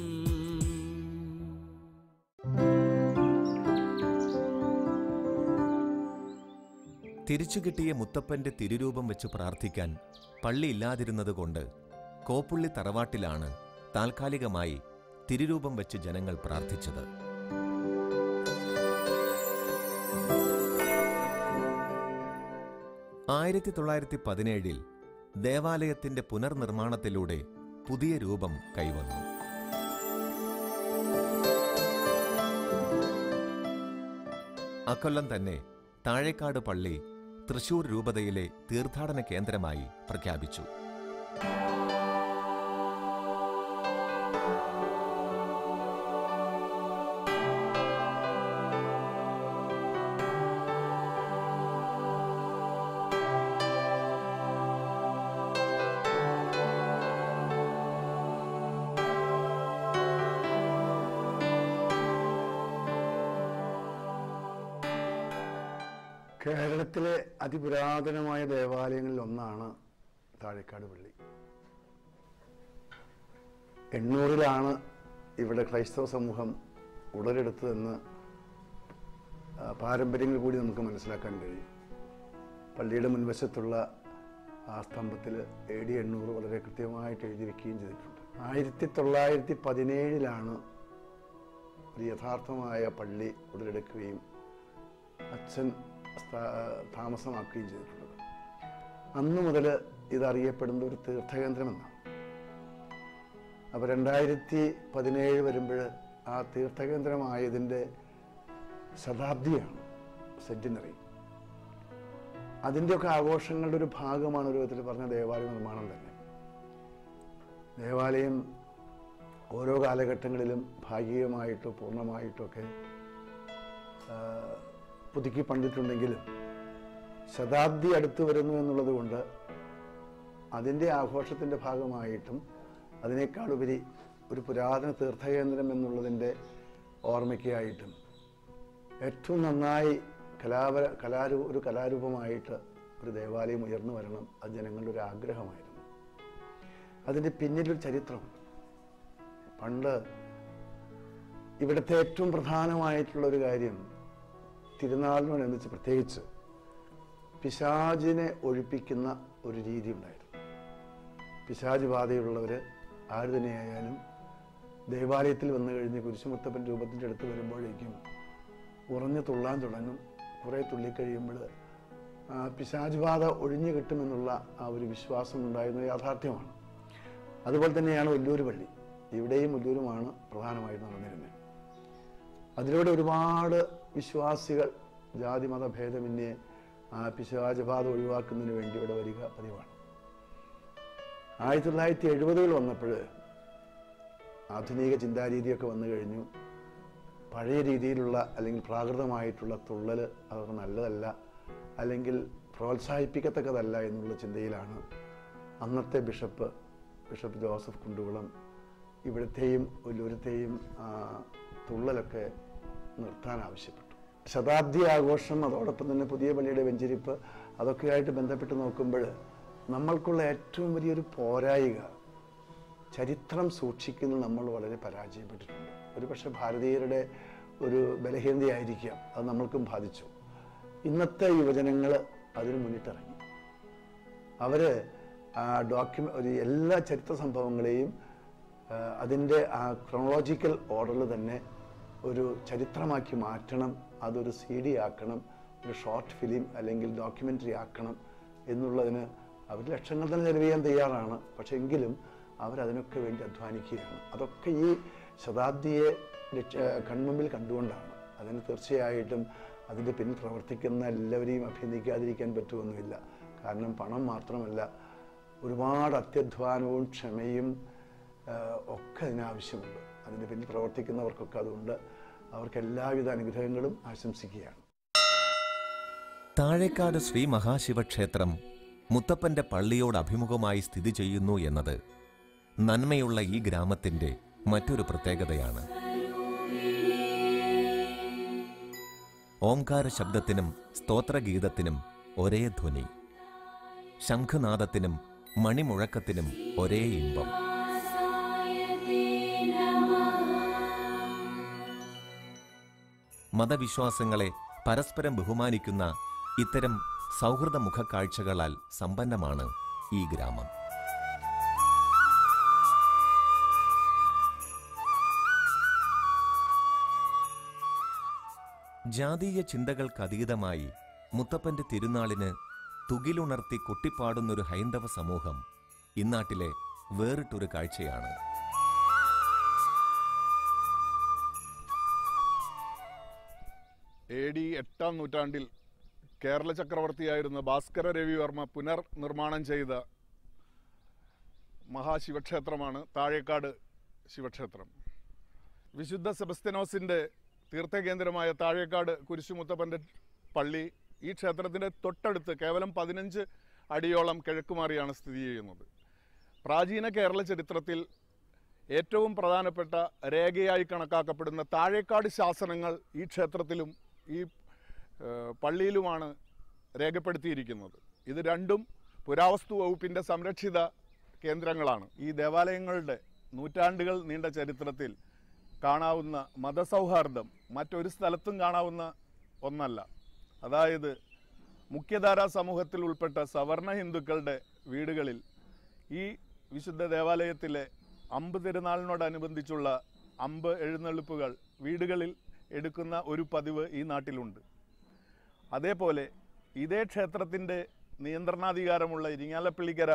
തിരിച്ചുകിട്ടിയ മുത്തപ്പന്റെ തിരുരൂപം വെച്ച് പ്രാർത്ഥിക്കാൻ പള്ളിയില്ലാതിരുന്നതുകൊണ്ട് കോപ്പുള്ളി തറവാട്ടിലാണ് താൽക്കാലികമായി തിരുരൂപം വെച്ച് ജനങ്ങൾ പ്രാർത്ഥിച്ചത്. 1917 ദേവാലയത്തിന്റെ പുനർനിർമ്മാണത്തിലൂടെ പുതിയ രൂപം കൈവന്നു. അക്കൊല്ലം തന്നെ താഴേക്കാട് പള്ളി തൃശൂർ രൂപതയിലെ തീർത്ഥാടന കേന്ദ്രമായി പ്രഖ്യാപിച്ചു. കേരളത്തിലെ അതിപുരാതനമായ ദേവാലയങ്ങളിൽ ഒന്നാണ് താഴേക്കാട് പള്ളി. 800-ലാണ് ഇവിടെ ക്രൈസ്തവ സമൂഹം ഉടലെടുത്തതെന്ന് പാരമ്പര്യങ്ങൾ കൂടി നമുക്ക് മനസ്സിലാക്കാൻ കഴിയും. പള്ളിയുടെ മുൻവശത്തുള്ള ആ സ്തംഭത്തിൽ AD 800 വളരെ കൃത്യമായിട്ട് എഴുതി വയ്ക്കുകയും ചെയ്തിട്ടുണ്ട്. 1917-ലാണ് ഒരു യഥാർത്ഥമായ പള്ളി ഉടലെടുക്കുകയും അച്ഛൻ താമസമാക്കുകയും ചെയ്തിട്ടുള്ളത്. അന്നു മുതൽ ഇതറിയപ്പെടുന്ന ഒരു തീർത്ഥകേന്ദ്രമെന്നാണ്. അപ്പോൾ 2017 വരുമ്പോൾ ആ തീർത്ഥകേന്ദ്രമായതിൻ്റെ ശതാബ്ദിയാണ്, സെന്റിനറി. അതിൻ്റെയൊക്കെ ആഘോഷങ്ങളുടെ ഒരു ഭാഗമാണ് ഒരു വിധത്തിൽ പറഞ്ഞ ദേവാലയ നിർമ്മാണം തന്നെ. ദേവാലയം ഓരോ കാലഘട്ടങ്ങളിലും ഭാഗികമായിട്ടോ പൂർണ്ണമായിട്ടോ ഒക്കെ പുതുക്കി പണിതിട്ടുണ്ടെങ്കിലും ശതാബ്ദി അടുത്ത് വരുന്നു എന്നുള്ളത് കൊണ്ട് അതിൻ്റെ ആഘോഷത്തിൻ്റെ ഭാഗമായിട്ടും അതിനേക്കാളുപരി ഒരു പുരാതന തീർത്ഥകേന്ദ്രം എന്നുള്ളതിൻ്റെ ഓർമ്മയ്ക്കായിട്ടും ഏറ്റവും നന്നായി ഒരു കലാരൂപമായിട്ട് ഒരു ദേവാലയം ഉയർന്നു വരണം. അത് ജനങ്ങളുടെ ഒരു ആഗ്രഹമായിരുന്നു. അതിൻ്റെ പിന്നിലൊരു ചരിത്രമുണ്ട്. പണ്ട് ഇവിടുത്തെ ഏറ്റവും പ്രധാനമായിട്ടുള്ളൊരു കാര്യം തിരുനാളിനോടനുബന്ധിച്ച് പ്രത്യേകിച്ച് പിശാചിനെ ഒഴിപ്പിക്കുന്ന ഒരു രീതി ഉണ്ടായിരുന്നു. പിശാച് ബാധയുള്ളവർ ആര് തന്നെയായാലും ദേവാലയത്തിൽ വന്നു കഴിഞ്ഞ് കുരിശുമുത്തപ്പൻ രൂപത്തിൻ്റെ അടുത്ത് വരുമ്പോഴേക്കും ഉറഞ്ഞു തുള്ളാൻ തുടങ്ങും. കുറേ തുള്ളിക്കഴിയുമ്പോൾ പിശാച് ബാധ ഒഴിഞ്ഞു കിട്ടുമെന്നുള്ള ആ ഒരു വിശ്വാസം ഉണ്ടായിരുന്ന യാഥാർത്ഥ്യമാണ്. അതുപോലെ തന്നെയാണ് ഒല്ലൂർ പള്ളി. ഇവിടെയും ഒല്ലൂരുമാണ് പ്രധാനമായും നടന്നിരുന്നത്. അതിലൂടെ ഒരുപാട് വിശ്വാസികൾ ജാതി മത ഭേദമന്യേ പിശാച് ബാധ ഒഴിവാക്കുന്നതിന് വേണ്ടി ഇവിടെ വരിക പതിവാണ്. 1970 വന്നപ്പോൾ ആധുനിക ചിന്താരീതിയൊക്കെ വന്നു കഴിഞ്ഞു. പഴയ രീതിയിലുള്ള അല്ലെങ്കിൽ പ്രാകൃതമായിട്ടുള്ള തുള്ളൽ അതൊക്കെ നല്ലതല്ല, അല്ലെങ്കിൽ പ്രോത്സാഹിപ്പിക്കത്തക്കതല്ല എന്നുള്ള ചിന്തയിലാണ് അന്നത്തെ ബിഷപ്പ് ജോസഫ് കുണ്ടുകുളം ഇവിടുത്തെയും ഒല്ലൂരത്തെയും തുള്ളലൊക്കെ നിർത്താൻ ആവശ്യപ്പെട്ടു. ശതാബ്ദി ആഘോഷം, അതോടൊപ്പം തന്നെ പുതിയ പള്ളിയുടെ വെഞ്ചരിപ്പ്, അതൊക്കെയായിട്ട് ബന്ധപ്പെട്ട് നോക്കുമ്പോൾ നമ്മൾക്കുള്ള ഏറ്റവും വലിയൊരു പോരായിക ചരിത്രം സൂക്ഷിക്കുന്നത് നമ്മൾ വളരെ പരാജയപ്പെട്ടിട്ടുണ്ട്. ഒരുപക്ഷെ ഭാരതീയരുടെ ഒരു ബലഹീനതയായിരിക്കാം, അത് നമ്മൾക്കും ബാധിച്ചു. ഇന്നത്തെ യുവജനങ്ങൾ അതിന് മുന്നിട്ടിറങ്ങി. അവർ ഒരു എല്ലാ ചരിത്ര സംഭവങ്ങളെയും അതിൻ്റെ ആ ക്രോണോളജിക്കൽ ഓർഡറിൽ തന്നെ ഒരു ചരിത്രമാക്കി മാറ്റണം, അതൊരു CD ആക്കണം, ഒരു ഷോർട്ട് ഫിലിം അല്ലെങ്കിൽ ഡോക്യുമെൻ്ററി ആക്കണം എന്നുള്ളതിന് അവർ ലക്ഷങ്ങൾ തന്നെ ചെലവ് ചെയ്യാൻ തയ്യാറാണ്. പക്ഷെ എങ്കിലും അവരതിനൊക്കെ വേണ്ടി അധ്വാനിക്കുകയാണ്. അതൊക്കെ ഈ ശതാബ്ദിയെ കൺമുമ്പിൽ കണ്ടുകൊണ്ടാണ്. അതിന് തീർച്ചയായിട്ടും അതിൻ്റെ പിന്നിൽ പ്രവർത്തിക്കുന്ന എല്ലാവരെയും അഭിനന്ദിക്കാതിരിക്കാൻ പറ്റുമൊന്നുമില്ല. കാരണം പണം മാത്രമല്ല, ഒരുപാട് അത്യധ്വാനവും ക്ഷമയും ഒക്കെ അതിനാവശ്യമുണ്ട്. അതിൻ്റെ പിന്നിൽ പ്രവർത്തിക്കുന്നവർക്കൊക്കെ അതുണ്ട്. അവർക്ക് എല്ലാവിധ അനുഗ്രഹങ്ങളും ആശംസിക്കുകയാണ്. താഴേക്കാട് ശ്രീ മഹാശിവക്ഷേത്രം മുത്തപ്പന്റെ പള്ളിയോട് അഭിമുഖമായി സ്ഥിതി ചെയ്യുന്നു എന്നത് നന്മയുള്ള ഈ ഗ്രാമത്തിന്റെ മറ്റൊരു പ്രത്യേകതയാണ്. ഓംകാര ശബ്ദത്തിനും സ്തോത്രഗീതത്തിനും ഒരേ ധ്വനി, ശംഖനാദത്തിനും മണിമുഴക്കത്തിനും ഒരേ ഇമ്പം. മതവിശ്വാസങ്ങളെ പരസ്പരം ബഹുമാനിക്കുന്ന ഇത്തരം സൗഹൃദ മുഖക്കാഴ്ചകളാൽ സമ്പന്നമാണ് ഈ ഗ്രാമം. ജാതീയ ചിന്തകൾക്കതീതമായി മുത്തപ്പന്റെ തിരുനാളിന് തുകിലുണർത്തി കൊട്ടിപ്പാടുന്നൊരു ഹൈന്ദവ സമൂഹം ഇന്നാട്ടിലെ വേറിട്ടൊരു കാഴ്ചയാണ്. AD 8-ാം നൂറ്റാണ്ടിൽ കേരള ചക്രവർത്തിയായിരുന്ന ഭാസ്കര രവിവർമ്മ പുനർനിർമ്മാണം ചെയ്ത മഹാശിവക്ഷേത്രമാണ് താഴേക്കാട് ശിവക്ഷേത്രം. വിശുദ്ധ സെബസ്ത്യനോസിൻ്റെ തീർത്ഥകേന്ദ്രമായ താഴേക്കാട് കുരിശുമുത്തപ്പൻ്റെ പള്ളി ഈ ക്ഷേത്രത്തിൻ്റെ തൊട്ടടുത്ത് കേവലം 15 അടിയോളം കിഴക്കുമാറിയാണ് സ്ഥിതി ചെയ്യുന്നത്. പ്രാചീന കേരള ചരിത്രത്തിൽ ഏറ്റവും പ്രധാനപ്പെട്ട രേഖയായി കണക്കാക്കപ്പെടുന്ന താഴേക്കാട് ശാസനങ്ങൾ ഈ ക്ഷേത്രത്തിലും ഈ പള്ളിയിലുമാണ് രേഖപ്പെടുത്തിയിരിക്കുന്നത്. ഇത് രണ്ടും പുരാവസ്തു വകുപ്പിൻ്റെ സംരക്ഷിത കേന്ദ്രങ്ങളാണ്. ഈ ദേവാലയങ്ങളുടെ നൂറ്റാണ്ടുകൾ നീണ്ട ചരിത്രത്തിൽ കാണാവുന്ന മതസൗഹാർദ്ദം മറ്റൊരു സ്ഥലത്തും കാണാവുന്ന ഒന്നല്ല. അതായത് മുഖ്യധാരാ സമൂഹത്തിൽ ഉൾപ്പെട്ട സവർണ ഹിന്ദുക്കളുടെ വീടുകളിൽ ഈ വിശുദ്ധ ദേവാലയത്തിലെ അമ്പ് തിരുനാളിനോടനുബന്ധിച്ചുള്ള അമ്പ് എഴുന്നള്ളിപ്പുകൾ വീടുകളിൽ എടുക്കുന്ന ഒരു പതിവ് ഈ നാട്ടിലുണ്ട്. അതേപോലെ ഇതേ ക്ഷേത്രത്തിൻ്റെ നിയന്ത്രണാധികാരമുള്ള ഇരിങ്ങാലപ്പള്ളിക്കര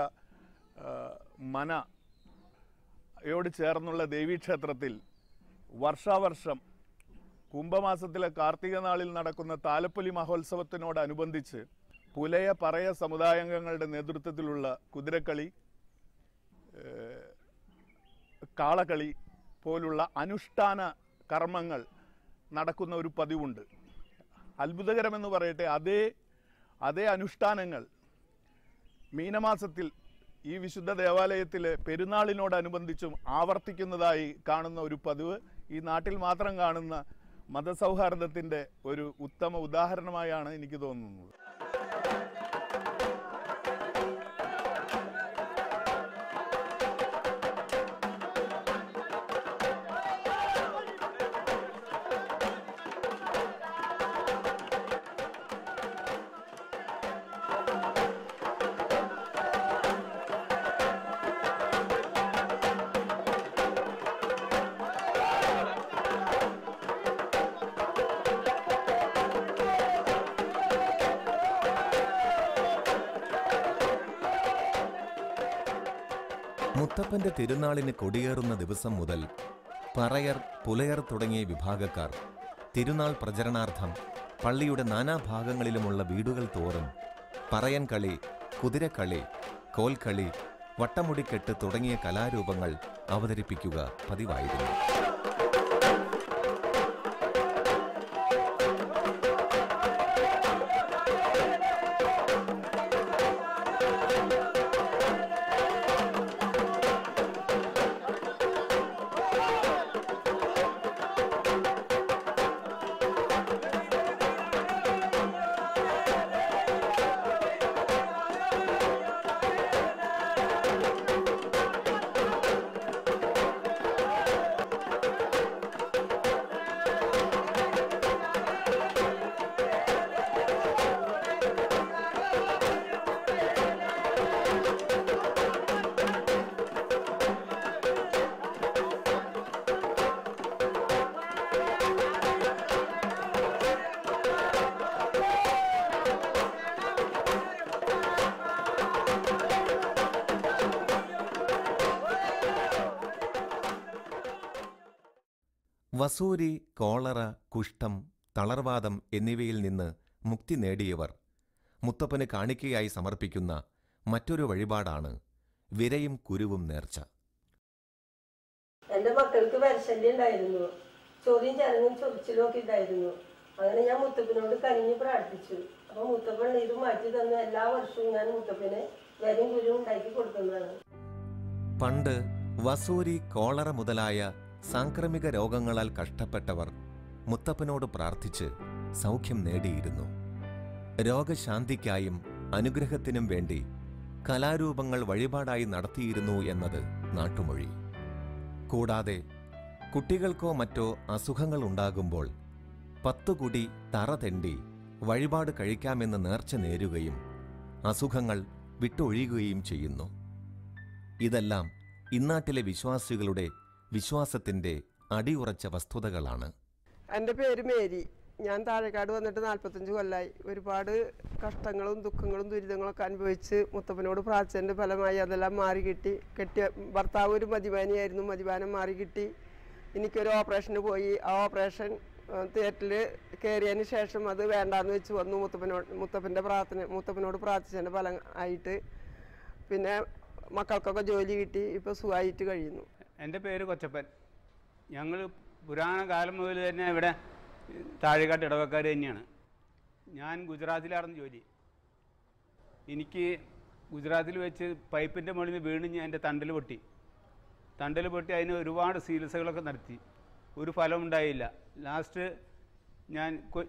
മനയോട് ചേർന്നുള്ള ദേവീക്ഷേത്രത്തിൽ വർഷാവർഷം കുംഭമാസത്തിലെ കാർത്തിക നാളിൽ നടക്കുന്ന താലപ്പൊലി മഹോത്സവത്തിനോടനുബന്ധിച്ച് പുലയ പറയ സമുദായാംഗങ്ങളുടെ നേതൃത്വത്തിലുള്ള കുതിരക്കളി, കാളകളി പോലുള്ള അനുഷ്ഠാന കർമ്മങ്ങൾ നടക്കുന്ന ഒരു പതിവുണ്ട്. അത്ഭുതകരമെന്ന് പറയട്ടെ, അതേ അനുഷ്ഠാനങ്ങൾ മീനമാസത്തിൽ ഈ വിശുദ്ധ ദേവാലയത്തിലെ പെരുന്നാളിനോടനുബന്ധിച്ചും ആവർത്തിക്കുന്നതായി കാണുന്ന ഒരു പതിവ് ഈ നാട്ടിൽ മാത്രം കാണുന്ന മതസൗഹാർദ്ദത്തിൻ്റെ ഒരു ഉത്തമ ഉദാഹരണമായാണ് എനിക്ക് തോന്നുന്നത്. മുത്തപ്പന്റെ തിരുനാളിന് കൊടിയേറുന്ന ദിവസം മുതൽ പറയർ, പുലയർ തുടങ്ങിയ വിഭാഗക്കാർ തിരുനാൾ പ്രചരണാർത്ഥം പള്ളിയുടെ നാനാഭാഗങ്ങളിലുമുള്ള വീടുകൾ തോറും പറയൻ കളി, കുതിരക്കളി, കോൽക്കളി, വട്ടമുടിക്കെട്ട് തുടങ്ങിയ കലാരൂപങ്ങൾ അവതരിപ്പിക്കുക പതിവായിരുന്നു. വസൂരി, കോളറ, കുഷ്ഠം, തളർവാദം എന്നിവയിൽ നിന്ന് മുക്തി നേടിയവർ മുത്തപ്പന് കാണിക്കയായി സമർപ്പിക്കുന്ന മറ്റൊരു വഴിപാടാണ് വിരയും കുരുവും നേർച്ച. എന്റെ മക്കൾക്ക് വരശല്യം ഉണ്ടായിരുന്നു, ചൊറിയും ചരങ്ങും ചൊറിച്ചിലും ഒക്കെ ഉണ്ടായിരുന്നു. അങ്ങനെ ഞാൻ മുത്തപ്പനോട് കനിഞ്ഞ് പ്രാർത്ഥിച്ചു. അപ്പൊ മുത്തപ്പൻ ഇത് മാറ്റി തന്നു. എല്ലാ വർഷവും ഞാൻ മുത്തപ്പന് വരയും കുരുവും ഉണ്ടാക്കി കൊടുക്കുന്നതാണ്. പണ്ട് വസൂരി, കോളറ മുതലായ സാംക്രമിക രോഗങ്ങളാൽ കഷ്ടപ്പെട്ടവർ മുത്തപ്പനോട് പ്രാർത്ഥിച്ച് സൗഖ്യം നേടിയിരുന്നു. രോഗശാന്തിക്കായും അനുഗ്രഹത്തിനും വേണ്ടി കലാരൂപങ്ങൾ വഴിപാടായി നടത്തിയിരുന്നു എന്നത് നാട്ടുമൊഴി. കൂടാതെ കുട്ടികൾക്കോ മറ്റോ അസുഖങ്ങൾ ഉണ്ടാകുമ്പോൾ 10 കുടി തറ തെണ്ടി വഴിപാട് കഴിക്കാമെന്ന് നേർച്ച നേരുകയും അസുഖങ്ങൾ വിട്ടൊഴിയുകയും ചെയ്യുന്നു. ഇതെല്ലാം ഇന്നാട്ടിലെ വിശ്വാസികളുടെ വിശ്വാസത്തിന്റെ അടിയുറച്ച വസ്തുതകളാണ്. എൻ്റെ പേര് മേരി. ഞാൻ താഴേക്കാട് വന്നിട്ട് 45 കൊല്ലമായി. ഒരുപാട് കഷ്ടങ്ങളും ദുഃഖങ്ങളും ദുരിതങ്ങളൊക്കെ അനുഭവിച്ച് മുത്തപ്പനോട് പ്രാർത്ഥിച്ചതിൻ്റെ ഫലമായി അതെല്ലാം മാറി കിട്ടി. കെട്ടിയ ഭർത്താവ് ഒരു മദ്യപാനിയായിരുന്നു. മദ്യപാനം മാറി കിട്ടി. എനിക്കൊരു ഓപ്പറേഷന് പോയി. ആ ഓപ്പറേഷൻ തിയേറ്ററിൽ കയറിയതിന് ശേഷം അത് വേണ്ടാന്ന് വെച്ച് വന്നു. മുത്തപ്പനോട് പ്രാർത്ഥിച്ചതിൻ്റെ ഫലം ആയിട്ട് പിന്നെ മക്കൾക്കൊക്കെ ജോലി കിട്ടി. ഇപ്പോൾ സുഖമായിട്ട് കഴിയുന്നു. എൻ്റെ പേര് കൊച്ചപ്പൻ. ഞങ്ങൾ പുരാണ കാലം മുതൽ തന്നെ ഇവിടെ താഴേക്കാട്ട് ഇടവക്കാർ തന്നെയാണ്. ഞാൻ ഗുജറാത്തിലായിരുന്നു ജോലി. എനിക്ക് ഗുജറാത്തിൽ വെച്ച് പൈപ്പിൻ്റെ മുകളിൽ നിന്ന് വീണ് എൻ്റെ തണ്ടൽ പൊട്ടി. അതിന് ഒരുപാട് ചികിത്സകളൊക്കെ നടത്തി. ഒരു ഫലം ഉണ്ടായില്ല. ലാസ്റ്റ് ഞാൻ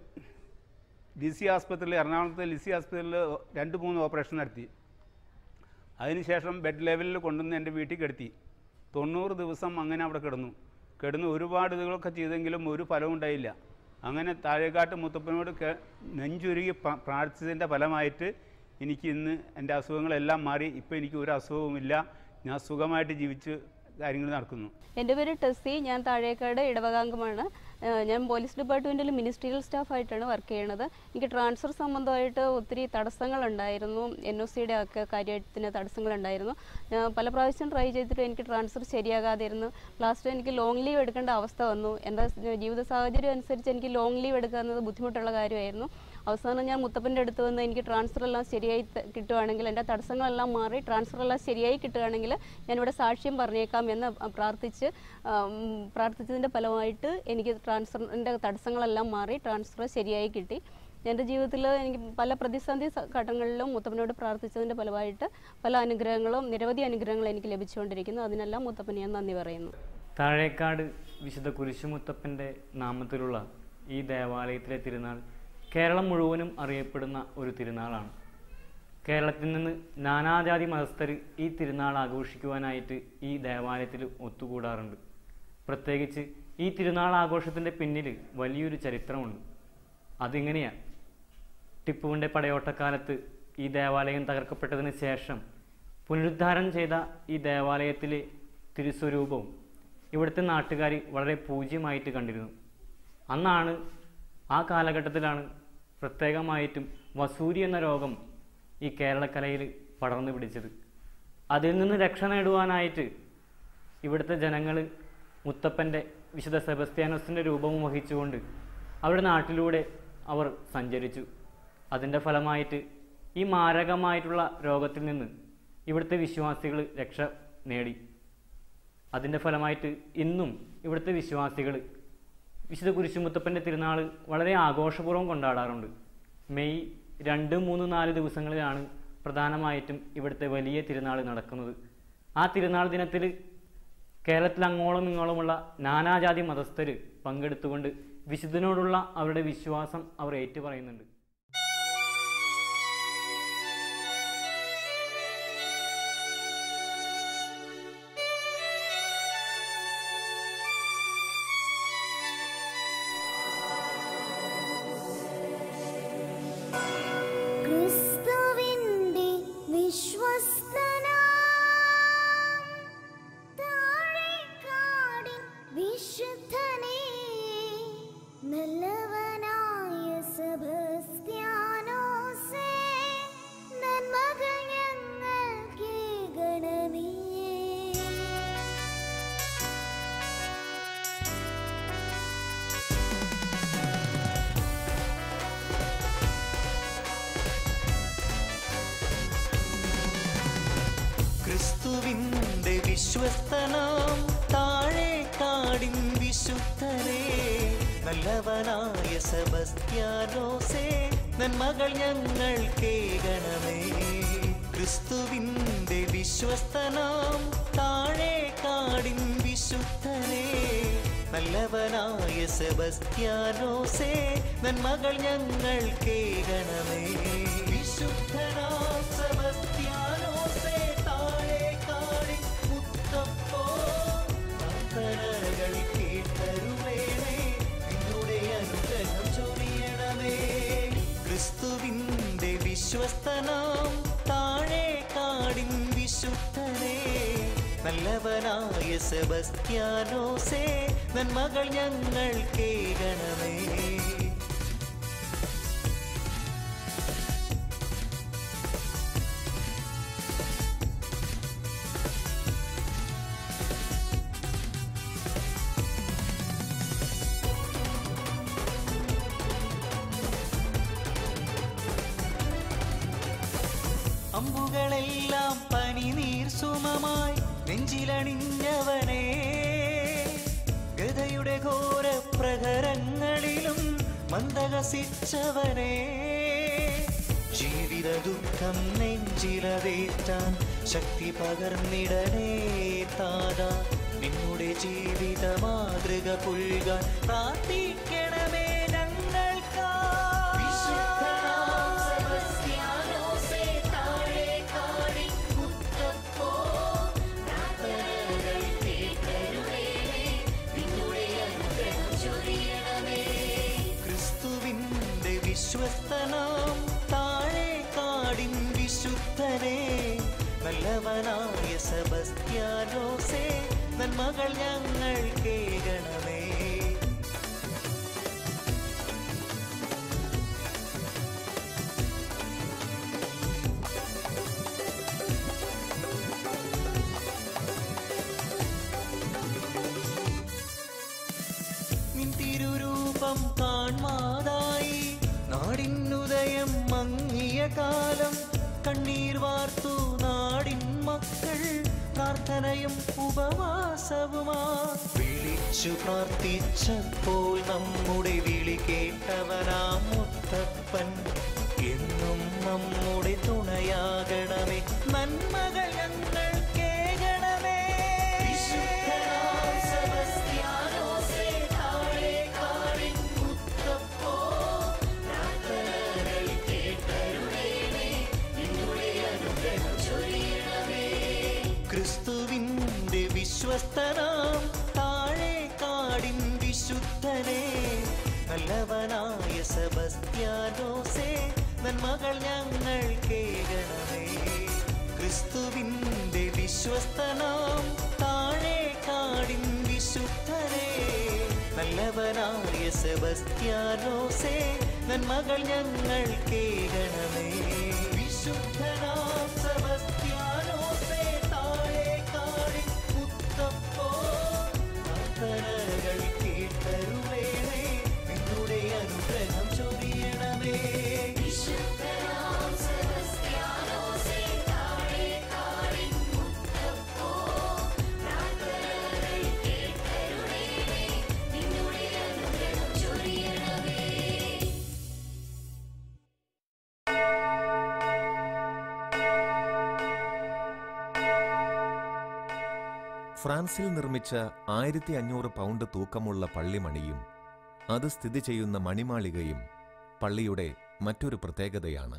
ലിസി ആസ്പത്രിയിൽ, എറണാകുളത്തെ ലിസി ആസ്പത്രിയിൽ 2-3 ഓപ്പറേഷൻ നടത്തി. അതിനുശേഷം ബെഡ് ലെവലിൽ കൊണ്ടുവന്ന് എൻ്റെ വീട്ടിൽ കിടത്തി. 90 ദിവസം അങ്ങനെ അവിടെ കിടന്നു ഒരുപാട് ഇതുകളൊക്കെ ചെയ്തെങ്കിലും ഒരു ഫലവും ഉണ്ടായില്ല. അങ്ങനെ താഴേക്കാട്ട് മുത്തപ്പനോട് നെഞ്ചുരുകി പ്രാർത്ഥിച്ചതിൻ്റെ ഫലമായിട്ട് എനിക്ക് ഇന്ന് എൻ്റെ അസുഖങ്ങളെല്ലാം മാറി. ഇപ്പോൾ എനിക്ക് ഒരു അസുഖവുമില്ല. ഞാൻ സുഖമായിട്ട് ജീവിച്ച് കാര്യങ്ങൾ നടക്കുന്നു. എൻ്റെ പേര് ടെസ്സി. ഞാൻ താഴേക്കാട് ഇടവകാംഗമാണ്. ഞാൻ പോലീസ് ഡിപ്പാർട്ട്മെൻറ്റിൽ മിനിസ്ട്രിയൽ സ്റ്റാഫായിട്ടാണ് വർക്ക് ചെയ്യണത്. എനിക്ക് ട്രാൻസ്ഫർ സംബന്ധമായിട്ട് ഒത്തിരി തടസ്സങ്ങളുണ്ടായിരുന്നു. NOCയുടെ ഒക്കെ കാര്യത്തിന് തടസ്സങ്ങളുണ്ടായിരുന്നു. പല പ്രാവശ്യം ട്രൈ ചെയ്തിട്ട് എനിക്ക് ട്രാൻസ്ഫർ ശരിയാകാതിരുന്നു. ലാസ്റ്റ് എനിക്ക് ലോങ് ലീവ് എടുക്കേണ്ട അവസ്ഥ വന്നു. എൻ്റെ ജീവിത സാഹചര്യം അനുസരിച്ച് എനിക്ക് ലോങ് ലീവ് എടുക്കുന്നത് ബുദ്ധിമുട്ടുള്ള കാര്യമായിരുന്നു. അവസാനം ഞാൻ മുത്തപ്പൻ്റെ അടുത്ത് വന്ന് എനിക്ക് ട്രാൻസ്ഫർ എല്ലാം ശരിയായി കിട്ടുകയാണെങ്കിൽ, എൻ്റെ തടസ്സങ്ങളെല്ലാം മാറി ട്രാൻസ്ഫർ എല്ലാം ശരിയായി കിട്ടുകയാണെങ്കിൽ ഞാനിവിടെ സാക്ഷ്യം പറഞ്ഞേക്കാം എന്ന് പ്രാർത്ഥിച്ചതിൻ്റെ ഫലമായിട്ട് എനിക്ക് ട്രാൻസ്ഫറിൻ്റെ തടസ്സങ്ങളെല്ലാം മാറി ട്രാൻസ്ഫർ ശരിയായി കിട്ടി. എൻ്റെ ജീവിതത്തിൽ എനിക്ക് പല പ്രതിസന്ധി ഘട്ടങ്ങളിലും മുത്തപ്പനോട് പ്രാർത്ഥിച്ചതിൻ്റെ ഫലമായിട്ട് പല അനുഗ്രഹങ്ങളും, നിരവധി അനുഗ്രഹങ്ങൾ എനിക്ക് ലഭിച്ചുകൊണ്ടിരിക്കുന്നു. അതിനെല്ലാം മുത്തപ്പന് ഞാൻ നന്ദി പറയുന്നു. താഴേക്കാട് വിശുദ്ധ കുരിശുമുത്തപ്പൻ്റെ നാമത്തിലുള്ള ഈ ദേവാലയത്തിലെ തിരുനാൾ കേരളം മുഴുവനും അറിയപ്പെടുന്ന ഒരു തിരുനാളാണ്. കേരളത്തിൽ നിന്ന് നാനാജാതി മതസ്ഥർ ഈ തിരുനാൾ ആഘോഷിക്കുവാനായിട്ട് ഈ ദേവാലയത്തിൽ ഒത്തുകൂടാറുണ്ട്. പ്രത്യേകിച്ച് ഈ തിരുനാൾ ആഘോഷത്തിൻ്റെ പിന്നിൽ വലിയൊരു ചരിത്രമുണ്ട്. അതിങ്ങനെയാണ്. ടിപ്പുവിൻ്റെ പടയോട്ടക്കാലത്ത് ഈ ദേവാലയം തകർക്കപ്പെട്ടതിന് ശേഷം പുനരുദ്ധാരണം ചെയ്ത ഈ ദേവാലയത്തിലെ തിരുസ്വരൂപവും ഇവിടുത്തെ നാട്ടുകാർ വളരെ പൂജ്യമായിട്ട് കണ്ടിരുന്നു. അന്നാണ്, ആ കാലഘട്ടത്തിലാണ് പ്രത്യേകമായിട്ടും വസൂരി എന്ന രോഗം ഈ കേരളക്കലയിൽ പടർന്നു പിടിച്ചത്. അതിൽ നിന്ന് രക്ഷ നേടുവാനായിട്ട് ഇവിടുത്തെ ജനങ്ങൾ മുത്തപ്പൻ്റെ വിശുദ്ധ സെബസ്ത്യാനോസിൻ്റെ രൂപവും വഹിച്ചുകൊണ്ട് അവരുടെ നാട്ടിലൂടെ അവർ സഞ്ചരിച്ചു. അതിൻ്റെ ഫലമായിട്ട് ഈ മാരകമായിട്ടുള്ള രോഗത്തിൽ നിന്ന് ഇവിടുത്തെ വിശ്വാസികൾ രക്ഷ നേടി. അതിൻ്റെ ഫലമായിട്ട് ഇന്നും ഇവിടുത്തെ വിശ്വാസികൾ വിശുദ്ധ കുരിശുമുത്തപ്പൻ്റെ തിരുനാൾ വളരെ ആഘോഷപൂർവ്വം കൊണ്ടാടാറുണ്ട്. മെയ് 2, 3, 4 ദിവസങ്ങളിലാണ് പ്രധാനമായിട്ടും ഇവിടുത്തെ വലിയ തിരുനാൾ നടക്കുന്നത്. ആ തിരുനാൾ ദിനത്തിൽ കേരളത്തിൽ അങ്ങോളം ഇങ്ങോളമുള്ള നാനാജാതി മതസ്ഥർ പങ്കെടുത്തുകൊണ്ട് വിശുദ്ധനോടുള്ള അവരുടെ വിശ്വാസം അവർ ഏറ്റുപറയുന്നുണ്ട്. ക്രിസ്തുവിന്റെ വിശ്വസ്തനാം താഴേക്കാടിൻ വിശുദ്ധനെ, നല്ലവനായ സെബസ്ത്യാനോസേ, നന്മകൾ ഞങ്ങൾ കേൾക്കണമേ. ക്രിസ്തുവിന്റെ വിശ്വസ്തനാം താഴേക്കാടിൻ വിശുദ്ധനെ, നല്ലവനായ സെബസ്ത്യാനോസേ, നന്മകൾ ഞങ്ങൾ കേൾക്കണമേ. വിശുദ്ധനാം സെബസ്ത്യാനോസേ, താഴേക്കാടിൻ മുത്തപ്പോ, പ്രാർത്ഥനകൾ കേട്ടരുളേണേ, നിന്നുടെ അനുഗ്രഹം ചൊരിയണമേ. ക്രിസ്തുവിന്റെ വിശ്വസ്തനാം താഴേക്കാടിൻ വിശുദ്ധനെ, നല്ലവനായ സെബസ്ത്യാനോസേ, നന്മകൾ ഞങ്ങൾ കേൾക്കണമേ. അമ്പുകളെല്ലാം പനിനീർ സുമമായി നെഞ്ചിലണിഞ്ഞവനേ, ഗദയുടെ ഘോര പ്രഹരങ്ങളിലും മന്ദഹസിച്ചവനേ, ജീവിത ദുഃഖം നെഞ്ചിലതേറ്റാൻ ശക്തി പകർന്നിടണേ താതാ. നിന്നുടെ ജീവിത മാതൃക പുൽകാൻ പ്രാർത്ഥിക്കണമേ ഞങ്ങൾക്കാ. ക്രിസ്തുവിന്റെ വിശ്വസ്തനാം താഴേക്കാടിൻ വിശുദ്ധനെ, നല്ലവനായ സെബസ്ത്യാനോസേ, നന്മകൾ ഞങ്ങൾ കേൾക്കണമേ. നിൻ തിരുരൂപം കാൺമാതായി നാടിനുദയം മങ്ങിയ കാലം, കണ്ണീർ വാർത്തു നാടിൻ മക്കൾ പ്രാർത്ഥനയും ഉപവാസവുമാ. വിളിച്ചു പ്രാർത്ഥിച്ചപ്പോൾ നമ്മുടെ വിളി കേട്ടവനാം മുത്തപ്പൻ, എന്നും നമ്മുടെ തുണയാകണമേ. നന്മകൾ ഞങ്ങൾ കേൾക്കണമേ. ക്രിസ്തുവിന്റെ വിശ്വസ്തനാം താഴേക്കാടിൻ വിശുദ്ധനെ, നല്ലവനായ സെബസ്ത്യാനോസേ, നന്മകൾ ഞങ്ങൾ കേൾക്കണമേ. ക്രിസ്തുവിന്റെ വിശ്വസ്തനാം താഴേക്കാടിൻ വിശുദ്ധനെ, നല്ലവനായ സെബസ്ത്യാനോസേ, നന്മകൾ ഞങ്ങൾ കേൾക്കണമേ. വിശുദ്ധനാം സെബസ്ത്യാനോസേ, ഫ്രാൻസിൽ നിർമ്മിച്ച 1500 പൗണ്ട് തൂക്കമുള്ള പള്ളിമണിയും അത് സ്ഥിതി ചെയ്യുന്ന മണിമാളികയും പള്ളിയുടെ മറ്റൊരു പ്രത്യേകതയാണ്.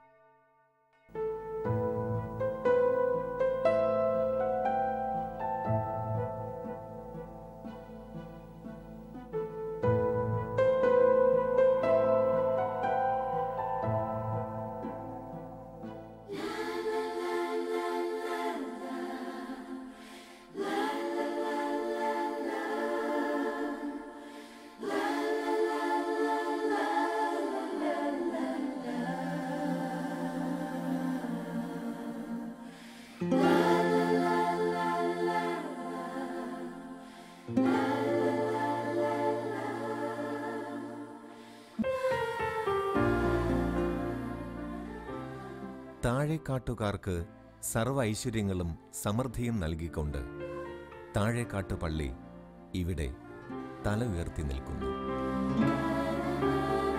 താഴേക്കാട്ടുകാർക്ക് സർവ്വ ഐശ്വര്യങ്ങളും സമൃദ്ധിയും നൽകിക്കൊണ്ട് താഴേക്കാട്ടു പള്ളി ഇവിടെ തല ഉയർത്തി നിൽക്കുന്നു.